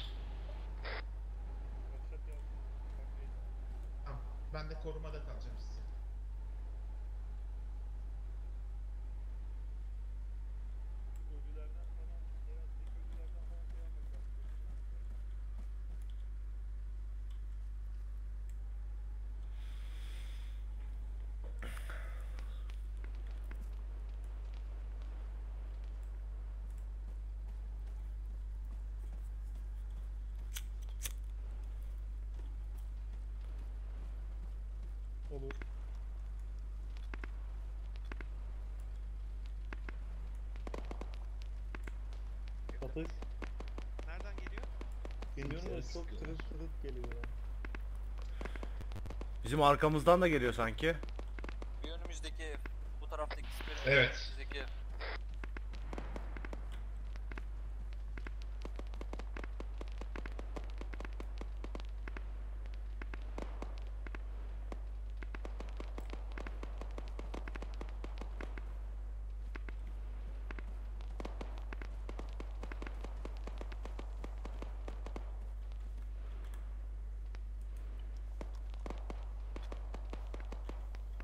Başlat Yalçın. Bak neyse. Tamam. Ben de korumada kalacağım size. Köylülerden falan, Levent'teki köylülerden falan şey yapmak lazım. Olur. Satış. Nereden geliyor? Geliyorum da çok tırıt tırıt geliyor ya. Bizim arkamızdan da geliyor sanki. Bir önümüzdeki ev. Bu taraftaki siperin Evet. önümüzdeki ev.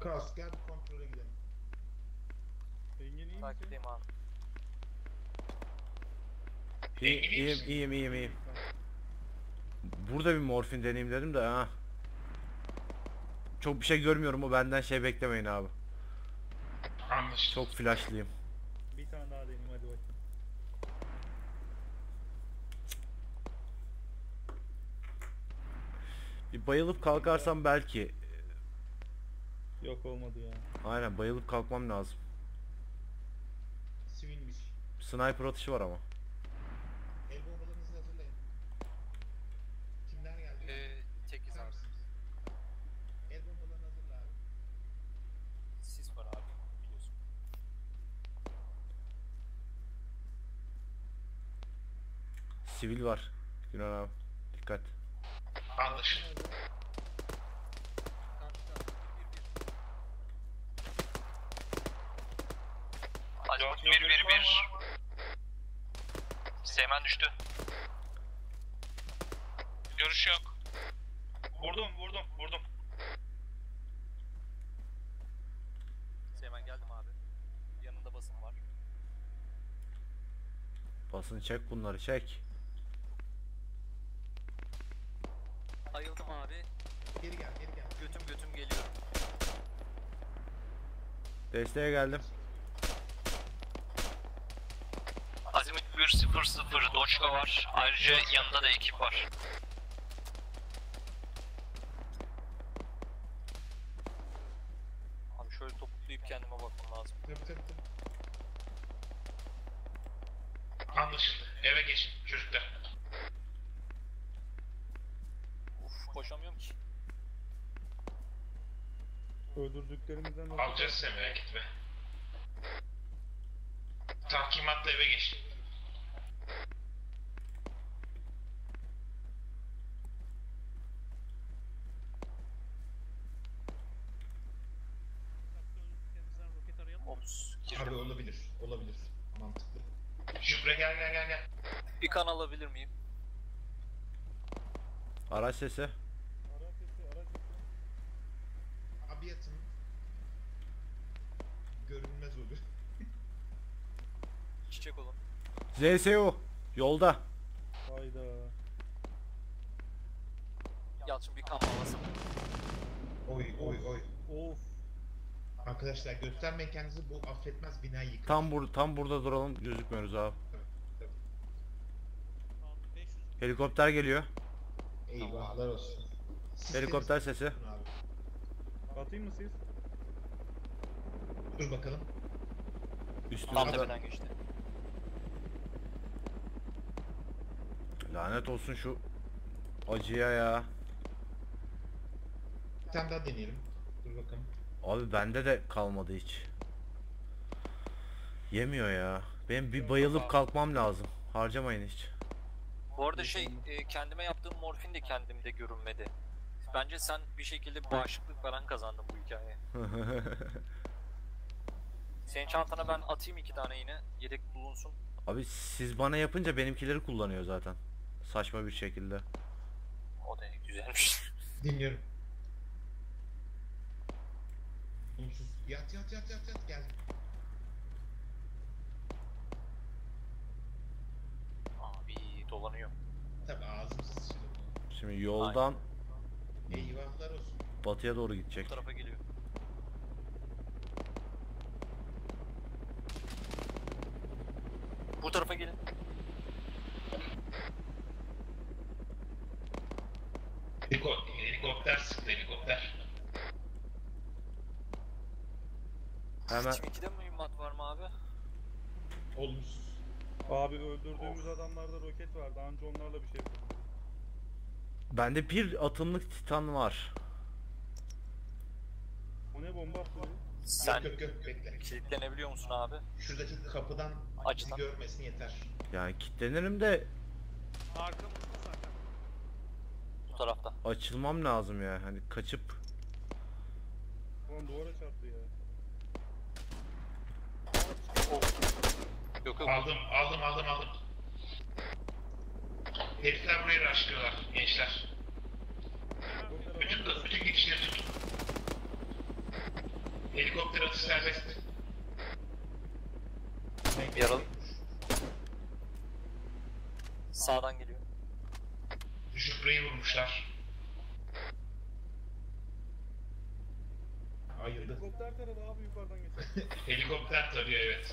Kraus gel kontrole gidelim. Engin iyi misin? Takipteyim abi. İyi, iyiyim, iyiyim, iyiyim, iyiyim. Burada bir morfin deneyim dedim de ha. Çok bir şey görmüyorum, o benden şey beklemeyin abi. Anlaşıldı. Çok flashlıyım. Bir tane daha deneyim hadi bakayım. Bir bayılıp kalkarsam belki. Yok olmadı ya. Aynen, bayılıp kalkmam lazım. Sivilmiş. Sniper atışı var ama. El bombalarınızı hazırlayın. Kimler geldi? Ee, tekiz Bakar abi. mısınız? El bombalarını hazırla abi. Sis var abi. Biliyorsun. Sivil var. Günan abi. Dikkat. Anlaşıldı. Azimut bir bir bir. Seymen düştü. Görüş yok. Vurdum vurdum vurdum. Hemen geldim abi. Yanında basın var. Basın çek bunları, çek. Ayıldım abi. Geri gel, geri gel. Götüm götüm geliyor. Desteğe geldim. Azimut bir sıfır sıfır Doçka var. Ayrıca yanında da ekip var. Abi şöyle topuklayıp kendime bakmam lazım. Tabii tabii tabii. Anlaşıldı. Eve geçin çocuklar. Uf koşamıyorum ki. Öldürdüklerimizden nasıl? Alacağız seni, merak etme. Tahkimatla eve geçin. Ops. Abi Girdim. olabilir, olabilir. Mantıklı. Jübre gel gel gel gel. Bir kan alabilir miyim? Araç sesi. Araç sesi, araç sesi. Abi yatın. Görünmez olur. Çiçek olun. Z S U. Yolda. Hayda. Yalçın bir kan havası. Oy oy oy. Of. Arkadaşlar göstermeyin kendinizi, bu affetmez, binayı yıkar. Tam bur tam burada duralım, gözükmüyoruz abi. Tabii. Helikopter geliyor. Eyvahlar olsun. Sistemi Helikopter sesi. tutun abi. Atayım mı siz? Dur bakalım. Tam Üstümüzde. tepeden geçti. Lanet olsun şu acıya ya. Bir tane daha deneyelim. Dur bakalım. Abi bende de kalmadı hiç. Yemiyor ya. Benim bir bayılıp kalkmam lazım. Harcamayın hiç. Bu arada şey e, kendime yaptığım morfin de kendimde görünmedi. Bence sen bir şekilde bağışıklık falan kazandın bu hikayeye. Senin çantana ben atayım iki tane yine. Yedek bulunsun. Abi siz bana yapınca benimkileri kullanıyor zaten. Saçma bir şekilde. O da güzelmiş. Dinliyorum. Umsuz. Yat yat yat yat yat gel. Abi dolanıyor. Tabi ağzımıza sıçradı. Şimdi yoldan Eyvahlar olsun. batıya doğru Bu gidecek. tarafa geliyor. Bu tarafa gelin. Heliko helikopter sıktı, helikopter. Hemen Şimdi ikide mühimmat var mı abi? Olumsuz. Abi öldürdüğümüz adamlarda roket vardı. Anca onlarla bir şey yapalım. bende bir atımlık titan var. O ne bomba attı? Sen Yok yok yok bekle. kilitlenebiliyor musun abi? Şuradaki kapıdan Açtan. bizi görmesin yeter. Yani kilitlenirim de Arkamızda zaten. Bu tarafta. açılmam lazım ya. Hani kaçıp Ulan duvara çarptı ya. Yok yok. Aldım, aldım, aldım, aldım. Herifler burayı rushlıyorlar gençler. O tarafa Bütün, mı? bütün geçişleri tutun. Helikopter atış serbest. Yaralı. Sağdan geliyor. Jüpreyi vurmuşlar. Ayıldı. Helikopter taradı abi yukarıdan geçer. Helikopter tarıyor evet.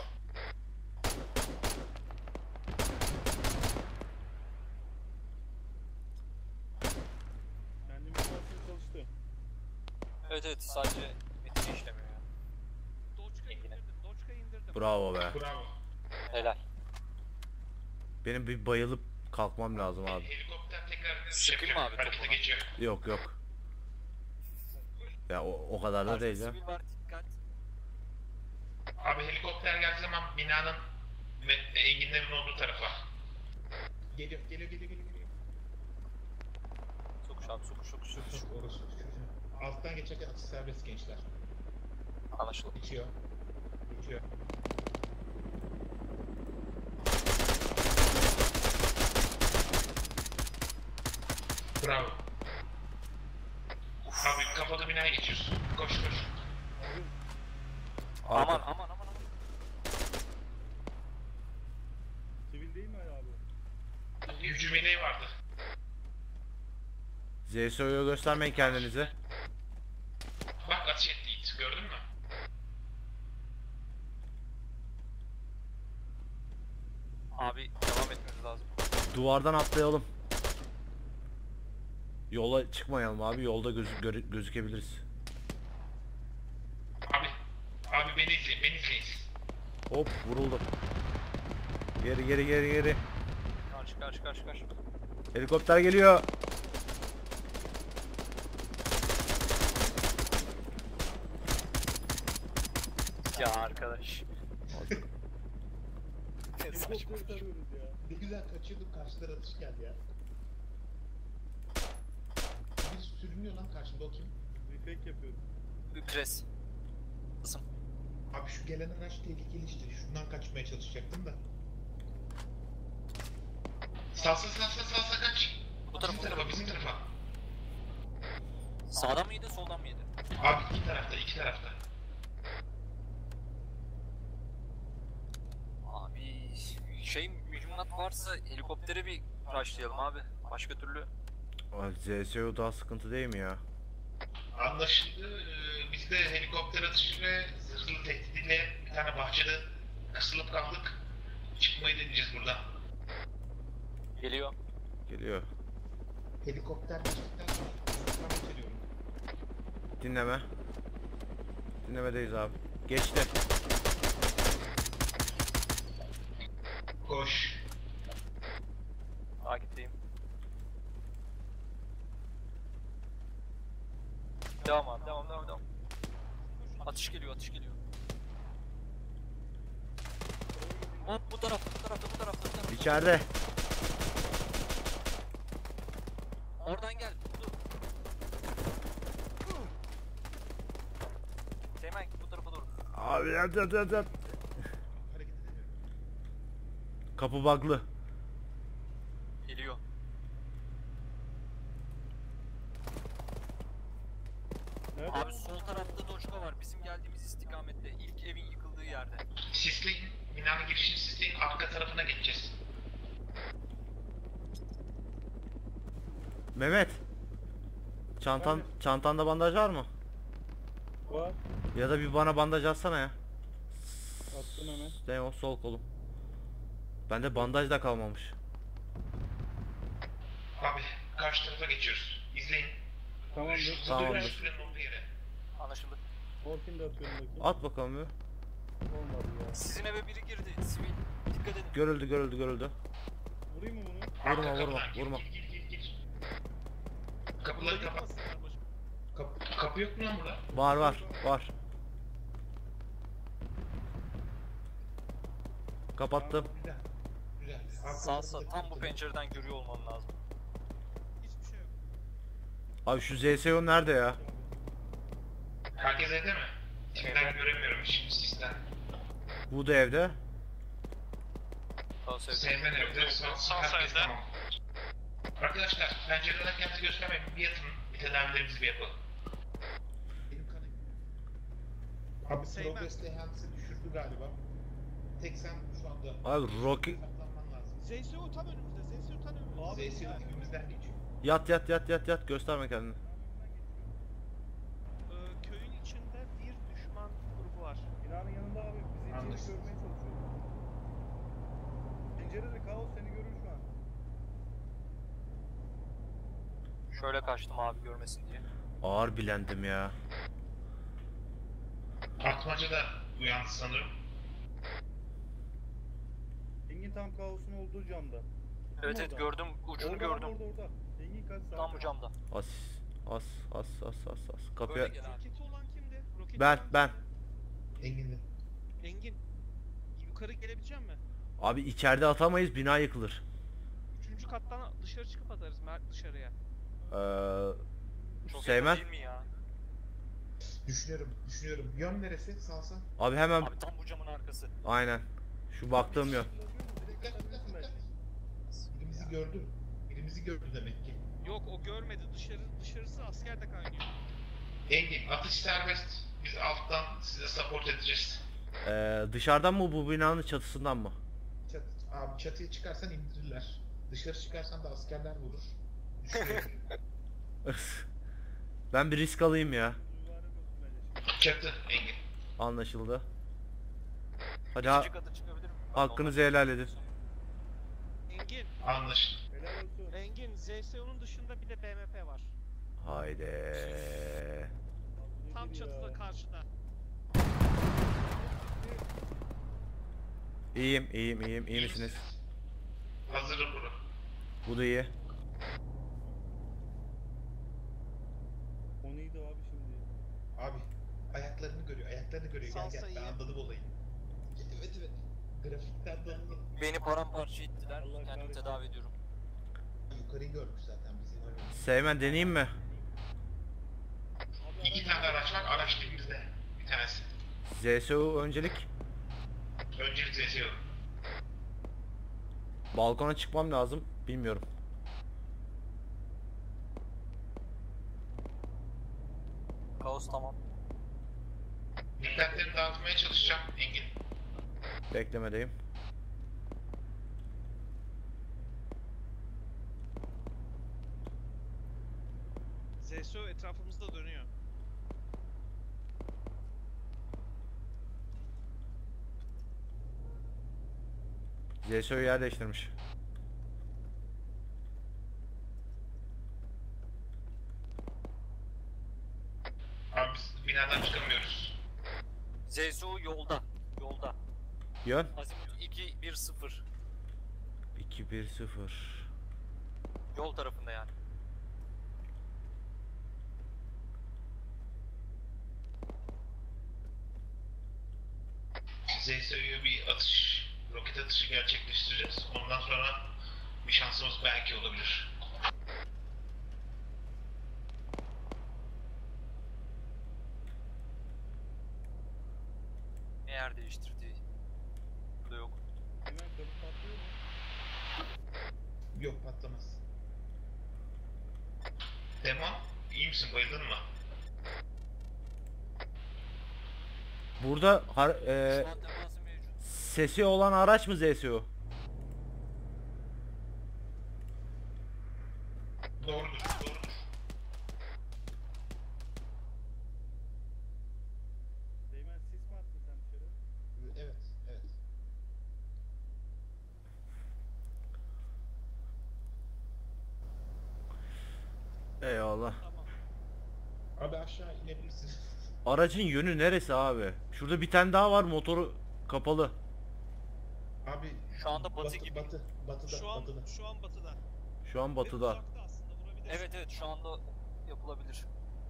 Kendimi yapmaya çalıştı. Evet evet sadece metin işlemiyor ya. Doçka Engine. indirdim. Doçka indirdim. Bravo be. Bravo. Helal. Benim bir bayılıp kalkmam lazım abi. Helikopter tekrar Sıkayım mı abi harekete topuna? geçiyor. Yok yok. Ya o, o kadar da değil ya. Sivil var dikkat. Abi helikopter geldiği zaman binanın ve enginlerin olduğu tarafa. Geliyor, geliyor, geliyor, geliyor. geliyor. Sokuş abi sokuş sokuş sokuş. Orası çocuğu. Alttan geçerken atış serbest gençler. Anlaşıldı. Geçiyor. Geçiyor. Bravo. Abi kapalı binaya geçiyoruz. Koş koş. Aman Arka- aman aman aman. Sivil değil mi abi? Hücum yeleği vardı. Z S O'ya göstermeyin kendinizi. Bak atış etti Yiğit. Gördün mü? Abi devam etmemiz lazım. Duvardan atlayalım. Yola çıkmayalım abi. Yolda göz, göre- gözükebiliriz. Abi. Abi beni izleyin. Beni izleyin. Hop vuruldum. Geri geri geri geri. Karşı karşı karşı karşı. Helikopter geliyor. Ya arkadaş. Ne saçma. Helikopteri tarıyoruz ya. Ne güzel kaçıyordum, karşıdan atış geldi ya. Bir sürünüyor lan karşımda, o kim? Refake yapıyorum. Pres. Kısım. Abi şu gelen araç tehlikeli işte. Şundan kaçmaya çalışacaktım da. Salsa salsa salsa kaç. Bu Bizim tarafa bu tarafa tarafa. bizim tarafa. Sağdan mıydı soldan mıydı? Abi iki tarafta iki tarafta. Abi şey mühimmat varsa helikoptere bir rushlayalım abi. Başka türlü Ay, Z S O daha sıkıntı değil mi ya? Anlaşıldı. Ee, Biz de helikopter atışı ve zırhlı tehdidiyle bir tane bahçede kısılıp kaldık. Çıkmayı deneyeceğiz buradan. geliyor. Geliyor. Helikopter geçtikten sonra tam geçiriyorum. Dinleme. Dinlemedeyiz abi. Geçti. Koş. Takipteyim. Devam abi devam devam devam. Atış geliyor atış geliyor. Hop bu tarafta bu tarafta bu tarafta bu tarafta. İçeride. Oradan gel. Dur. Teğmen bu tarafa doğru. Abi yat yat yat yat. Hareket edemiyorum. Kapı bug'lı. Geliyor. Nerede? Abi sol tarafta Doçka var. Bizim geldiğimiz istikamette. İlk evin yıkıldığı yerde. Sisleyin. Binanın girişini sisleyin. Arka tarafına geçeceğiz. Mehmet. Çantan çantanda bandaj var mı? Var. Ya da bir bana bandaj atsana ya. Attım hemen. Ne o sol kolum. Bende bandaj da kalmamış. Abi karşı tarafa geçiyoruz. İzleyin. Tamamdır. Tamamdır. Şüphenin olduğu yere. Anlaşıldı. Morfin de atıyorum bakayım. At bakalım bir. Olmadı ya. Sizin eve biri girdi. Sivil. Dikkat edin. Görüldü görüldü görüldü. Vurayım mı bunu? Vurma, Arka vurma, kapıdan gir, vurma. Gir, gir, gir, gir. Kapıları kapat. Basınlar başım. Kapı, kapı yok mu lan burada? Var var var. Kapattım. Güzel. Güzel. Arka Salsa tarafı da tam bu kapatın. pencereden görüyor olman lazım. Hiçbir şey yok. Abi şu Z S O nerede ya? Herkes evde mi? Kimden göremiyorum şimdi sizden. Bu da evde. Daha sevdim. Sevmen evde. Son, Son herkes sayıda. tamam. Arkadaşlar pencereden kendinizi göstermeyin. Bir yatın. Bir tedavilerimizi bir yapalım. Benim kanım. Abi Seymen. Progress Enhance'ı düşürdü galiba. Tek sen şu anda Abi Rocky saklanman lazım. Z S U tam önümüzde. Z S U tam önümüzde. Z S U dibimizden geçiyor. yat yat yat yat yat gösterme kendini. Ee, köyün içinde bir düşman grubu var. Binanın yanında abi bizi içeri Anlaşıldı. görmeye çalışıyor. Pencerede kaos seni görür şu an. Şöyle kaçtım abi görmesin diye. Ağır bilendim ya. Atmaca da uyandı sanırım. Engin tam kaosun olduğu camda. Evet Tam evet orada. gördüm ucunu Orada, gördüm. Orada orada. Engin kaç saat? Tam bu camda. As as as as as as. Kapıya Böyle gel abi. Roketi olan kimdi? Roketi ben olan ben. kimdi? Engin'de. Engin. Yukarı gelebilecek misin? Abi içeride atamayız, bina yıkılır. Üçüncü kattan dışarı çıkıp atarız Mert dışarıya. Ee, Çok Seymen. yakın değil mi ya? Düşünüyorum, düşünüyorum. Yön neresi? Salsa. Abi hemen Abi tam bu camın arkası. aynen. Şu baktığım yön. Dikkat dikkat dikkat. Birimizi gördü. Birimizi gördü demek ki. Yok o görmedi. Dışarı dışarısı asker de kaynıyor. Engin, atış serbest. Biz alttan size support edeceğiz. Ee, dışarıdan mı bu binanın çatısından mı? Çat, abi çatıya çıkarsan indirirler. Dışarı çıkarsan da askerler vurur. Düşünüyorum. Ben bir risk alayım ya. Çatı Engin. Anlaşıldı. Hadi ha, İkinci kata çıkabilir miyim? hakkınızı helal edin. Engin. Anlaşıldı. Helal olsun. Engin. Z S U'nun dışında bir de B M P var. Haydi. Tam çatıda karşıda. İyiyim, iyiyim, iyiyim. İyi misiniz? Hazırım bunu. Bu da iyi. O neydi abi şimdi? Abi ayaklarını görüyor, ayaklarını görüyor. Gel Salsa gel, ben iyi. anladım olayı. Evet evet. Grafikten de anladım. Beni paramparça ettiler. Allah Kendimi kahretsin. tedavi ediyorum. Yukarıyı görmüş zaten bizi. Seymen deneyeyim mi? Abi İki tane araç var, araç dibimizde. Bir tanesi. Z S U öncelik. Öncelik Z S U. Balkona çıkmam lazım. Bilmiyorum. Kaos tamam. Dikkatlerini dağıtmaya çalışacağım Engin. Beklemedeyim. Z S U etrafımızda dönüyor. Z S O'yu yer değiştirmiş. Abi biz binadan çıkamıyoruz. Z S U yolda. Yolda. Yön. Azimut iki bir sıfır. iki bir sıfır. Yol tarafında yani. Z S U'ya bir atış, roket atışı gerçekleştireceğiz. Ondan sonra bir şansımız belki olabilir. Ne yer değiştirdiği. Burada yok. Hemen kapı patlıyor mu? Yok patlamaz. Demon, iyi misin? Bayıldın mı? Burada har e, Şu an teması mevcut. sesi olan araç mı Z S U? Doğrudur, doğrudur. Seymen sis mi attın sen dışarı? Evet, evet. Eyvallah. Tamam. Abi aşağı inebilirsin. Aracın yönü neresi abi? Şurada bir tane daha var, motoru kapalı. Abi Şu anda batı batı, gibi. Batı, batıda, Şu an batıda. şu an batıda. Şu an Ve batıda. uzakta aslında vurabilirsin. Evet evet şu anda yapılabilir.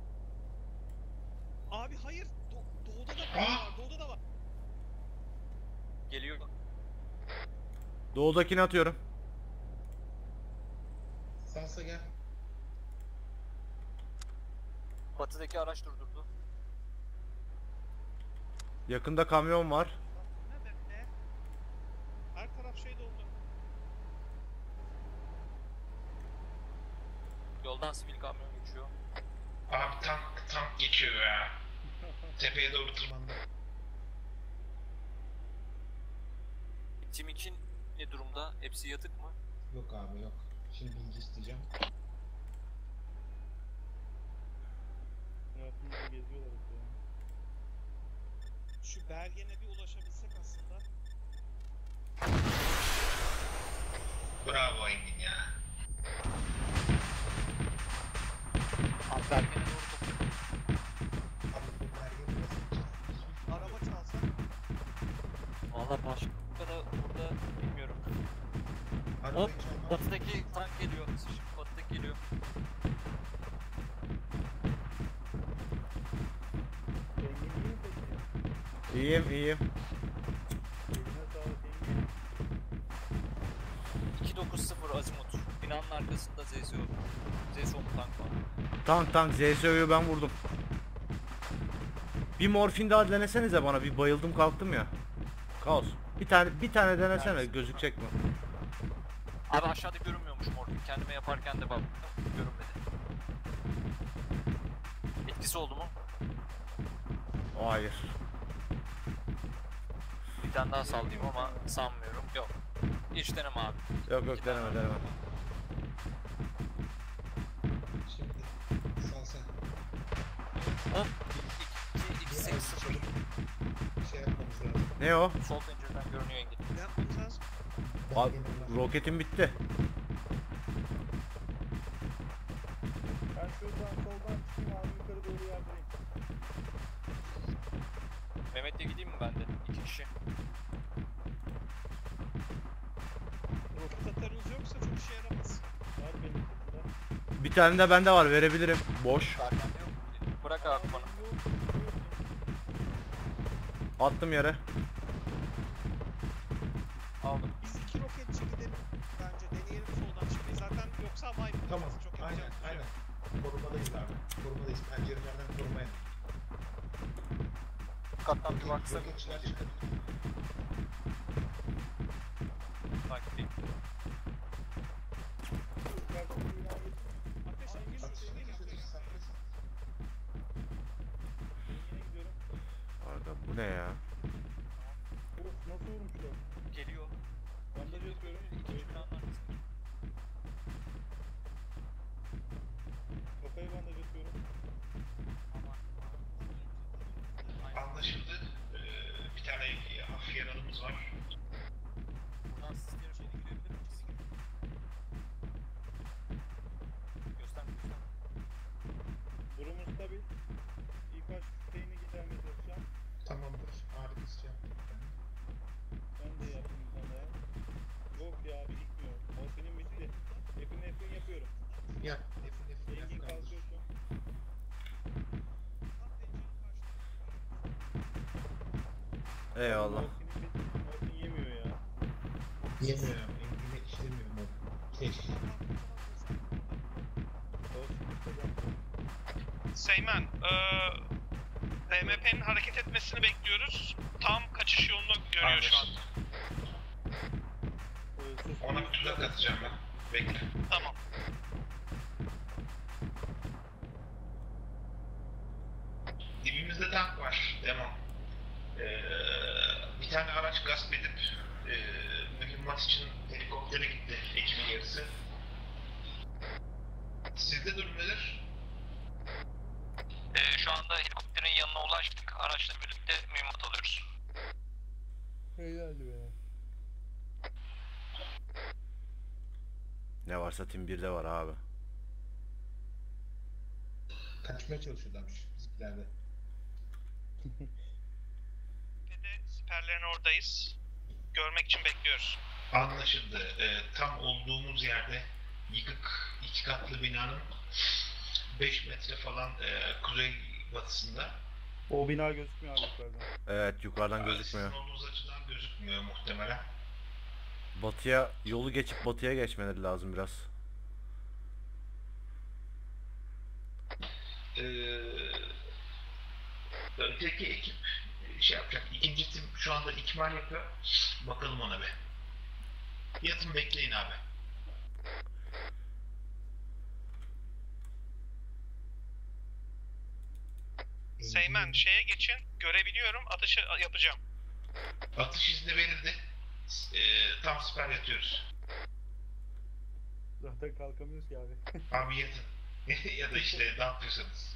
Abi hayır. Do- doğuda da Aa! var. Doğuda da var. Geliyor. Doğudakini atıyorum. Salsa gel. Batıdaki araç durdurdu. Yakında kamyon var. Ne be? Ne? Her taraf şey doldu. Yoldan sivil kamyon geçiyor. Abi tank, tank geçiyor ya. Tepeye doğru tırmandı. Tim iki ne durumda? Hepsi yatık mı? Yok abi yok. Şimdi bilgi isteyeceğim. Etrafımızda geziyorlar hep ya. Şu belgene bir ulaşabilsek aslında. Bravo Engin ya. Abi belgene doğru topluyor. Abi bu belgeyi nasıl gideceğiz? Araba çalsak. Valla başka da burada bilmiyorum. Hop, Arabayı çalmak. batıdaki tank geliyor. Sıçık batıdaki geliyor. Engin iyi mi peki? İyiyim iyiyim. Eline sağlık Engin. iki dokuz sıfır azimut. Binanın arkasında Z S O. Z S O mu tank var? Tank tank Z S O'yu ben vurdum. Bir morfin daha denesenize bana, bir bayıldım kalktım ya. Kaos. Bir tane bir tane denesene, gözükecek mi? Abi aşağıda görünmüyormuş morfin. Kendime yaparken de baktım. Görünmedi. Etkisi oldu mu? Hayır. Bir tane daha sallayayım ama sanmıyorum. Yok. Hiç deneme abi. Yok yok deneme deneme. Şimdi sal sen. Hop. iki iki sekiz sıfır. Şey yapmamız lazım. Ne o? Sol pencereden görünüyor Engin. Ne yapmamız lazım? Al, Belgenin ulaşması. roketim bitti. Ben şuradan soldan çıkayım abi, yukarı doğru yardırayım. Mehmet'le gideyim mi ben de? İki kişi. Roket atarınız yoksa çok işe yaramaz. Var benim burada. Bir tane de bende var, verebilirim. Boş. Bende yok. Bırak abi bana. Yok, yok. Attım yere. Aldım. Biz iki roketçi gidelim. Bence deneyelim soldan çıkmayı. Zaten yoksa maymun Tamam. çok Aynen yapacağımız bir şey aynen. yok. Korumadayız abi. Korumadayız. Pencerelerden korumaya. Kattan bir baksak. Roketçiler çıkar. Takip Yukarıda bir bina geçti. Ateş Engin Ateş, Engin ateş, ateş, ateş. Engin'e gidiyorum. Arada bu ne ya? Of, nasıl vurmuşlar? Geliyor. Bandaj yapıyorum. İkinci binanın arkasında. Kafaya bandaj yapıyorum. Anlaşıldı. Ee, bir tane hafif yaralımız var. Buradan sizlere şeyini girebilir miyiz? Göster göster. Durumumuz stabil. İlk şeyini gidermeye çalışacağım. Tamamdır. Harikası yaptık. Ben de yaptım bir tane daha. Yok ya abi, gitmiyor. O senin bitti. Efin efin yapıyorum. Yap. Nefin nefin yap. Engin kaldır. kalkıyorsun. Eyvallah. Morfinin bitti. Morfin yemiyor ya. Yemiyorum. Engine işlemiyor mu? Keşke. Olsun işte ben. Seymen, eee B M P'nin hareket etmesini bekliyoruz. Tam kaçış yolunu görüyor şu an. Anlaşıldı. Ee, sus- Ona bir tuzak atacağım ben. Bekle. Tamam. Dibimizde tank var. Devam. Ee, bir tane araç gasp edip e, mühimmat için helikoptere gitti. Ekibin yarısı. Sizde durum nedir? Ee, şu anda helikopterin yanına ulaştık. Araçla birlikte mühimmat alıyoruz. Helal be. Ne varsa Tim birde var abi. Kaçmaya çalışıyorlarmış bizimkilerde. Ve de siperlerin oradayız. Görmek için bekliyoruz. Anlaşıldı. Ee, tam olduğumuz yerde yıkık iki katlı binanın beş metre falan e, kuzey batısında. O bina gözükmüyor abi yukarıdan. Evet, yukarıdan gözükmüyor. Sizin olduğunuz açıdan gözükmüyor muhtemelen. Batıya, yolu geçip batıya geçmeleri lazım biraz. Ee, öteki ekip şey yapacak. İkinci tim şu anda ikmal yapıyor. Bakalım ona be. Yatın bekleyin abi. Seymen, şeye geçin. Görebiliyorum. Atışı yapacağım. Atış izni verildi. e, tam siper yatıyoruz. Zaten kalkamıyoruz ki abi. Abi yatın. Ya da işte ne yapıyorsanız.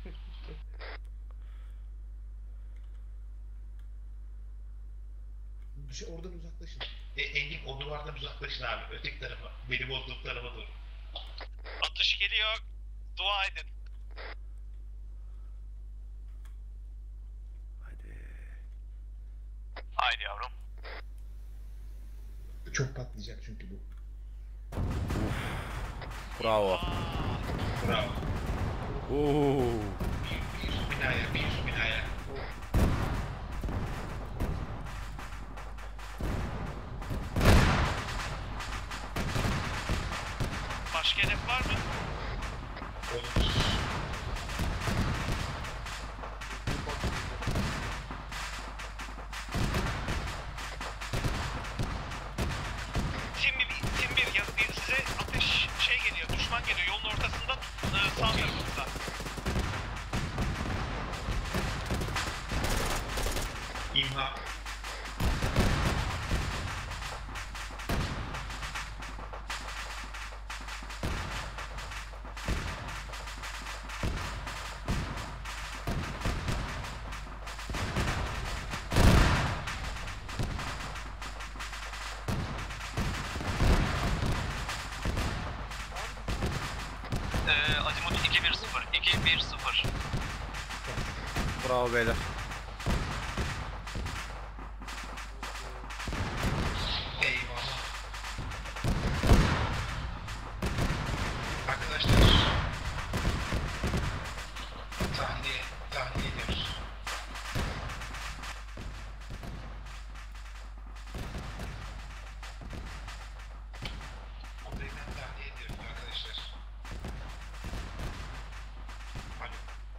Şey, oradan uzaklaşın. E, Engin o duvardan uzaklaşın abi. Öteki tarafa. Benim olduğum tarafa doğru. Atış geliyor. Dua edin. Hadi. Haydi yavrum. Çok patlayacak çünkü bu. Bravo. Bravo. Oo. Bir üst binaya, bir üst binaya. Başka hedef var mı? Olumsuz. Tim bir, tim bir, ya, bir size ateş şey geliyor, düşman geliyor. Yolun ortasından e, sağ tarafınızda. İmha. Ee, Azimut iki bir sıfır. iki bir sıfır. Bravo beyler. Eyvallah. Arkadaşlar. Tahliye, tahliye ediyoruz. Kuzeyden tahliye ediyoruz arkadaşlar. Alo.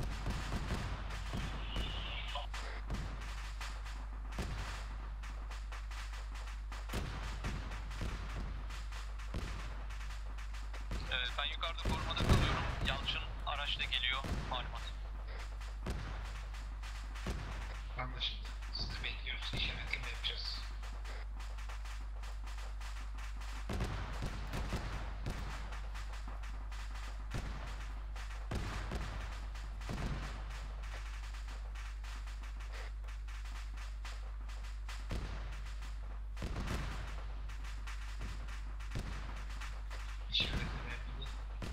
Ee, ben yukarıda korumada kalıyorum. Yalçın araçla geliyor. Malumat. Anlaşıldı. Sizi bekliyoruz. İşaretleme yapacağız. İşaretleme yapıldı.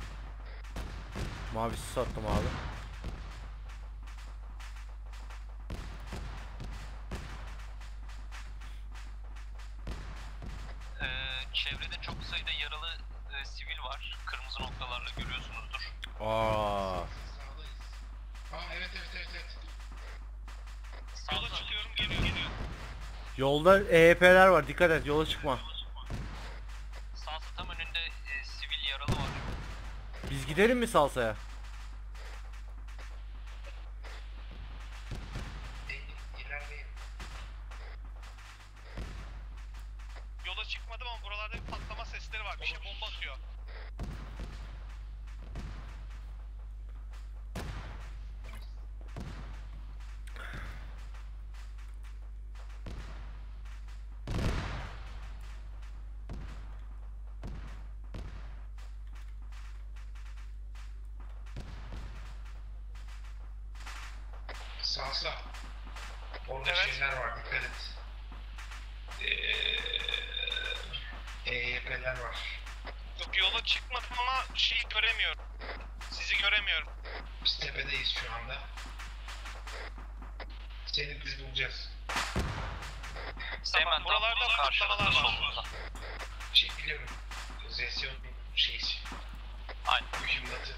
Mavisi sattım abi. Ee, çevrede çok sayıda yaralı e, sivil var. Kırmızı noktalarla görüyorsunuzdur. Aa. Sağdayız. Aa evet evet evet evet. Yola Sağda. çıkıyorum, geliyor, geliyor. Yolda E Y P'ler var. Dikkat et. Yola çıkma. Sağda tam önünde e, sivil yaralı var. Biz gidelim mi Salsa'ya? Engin ilerleyin. Yola çıkmadım ama buralarda bir patlama sesleri var. Bir şey bomba atıyor. Sağ sağ. Orada Evet. şeyler var, dikkat et. Ee, E Y P'ler var. Yok, yola çıkmadım ama şeyi göremiyorum. Sizi göremiyorum. Biz tepedeyiz şu anda. Seni biz bulacağız. Hemen buralarda tam karşınızda patlamalar var. solunuzda. Şey biliyorum. Zesyon şeysi. Aynen. Mühimmatı.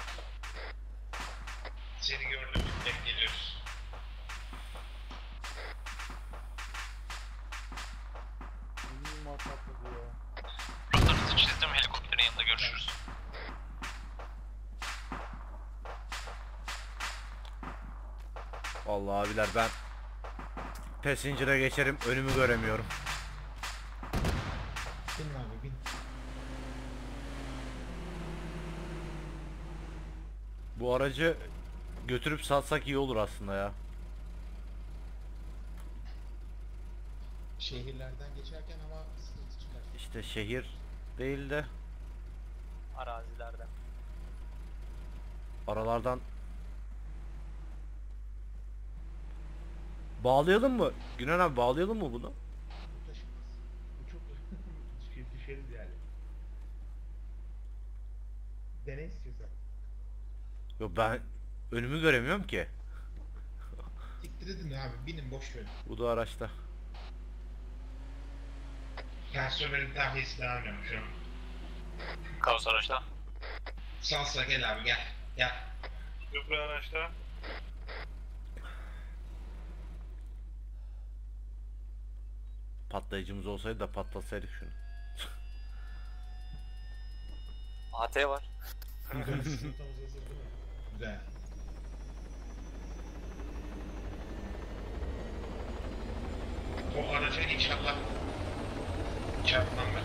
Seni gördüm. Geliyoruz. İnanılmaz patladı ya. Rotanızı çizdim. Helikopterin yanında görüşürüz. Vallahi abiler ben Passenger'a geçerim. Önümü göremiyorum. Bin abi bin. Bu aracı götürüp satsak iyi olur aslında ya. Şehirlerden geçerken ama sıkıntı çıkar. İşte şehir değil de Arazilerden. aralardan bağlayalım mı? Günan abi bağlayalım mı bunu? Bu taşınmaz. Bu çok düşeriz, düşeriz yani. Dene istiyorsan. Yo ben önümü göremiyorum ki. Siktir edin abi, binin boş verin. Bu da araçta. Personelin tahliyesi devam ediyor şu an. Kaos araçta. Salsa gel abi gel. Gel. Supra araçta. Patlayıcımız olsaydı da patlatsaydık şunu. A T var. Dönüş rotamız hazır değil mi? Güzel. O araca inşallah çarpmam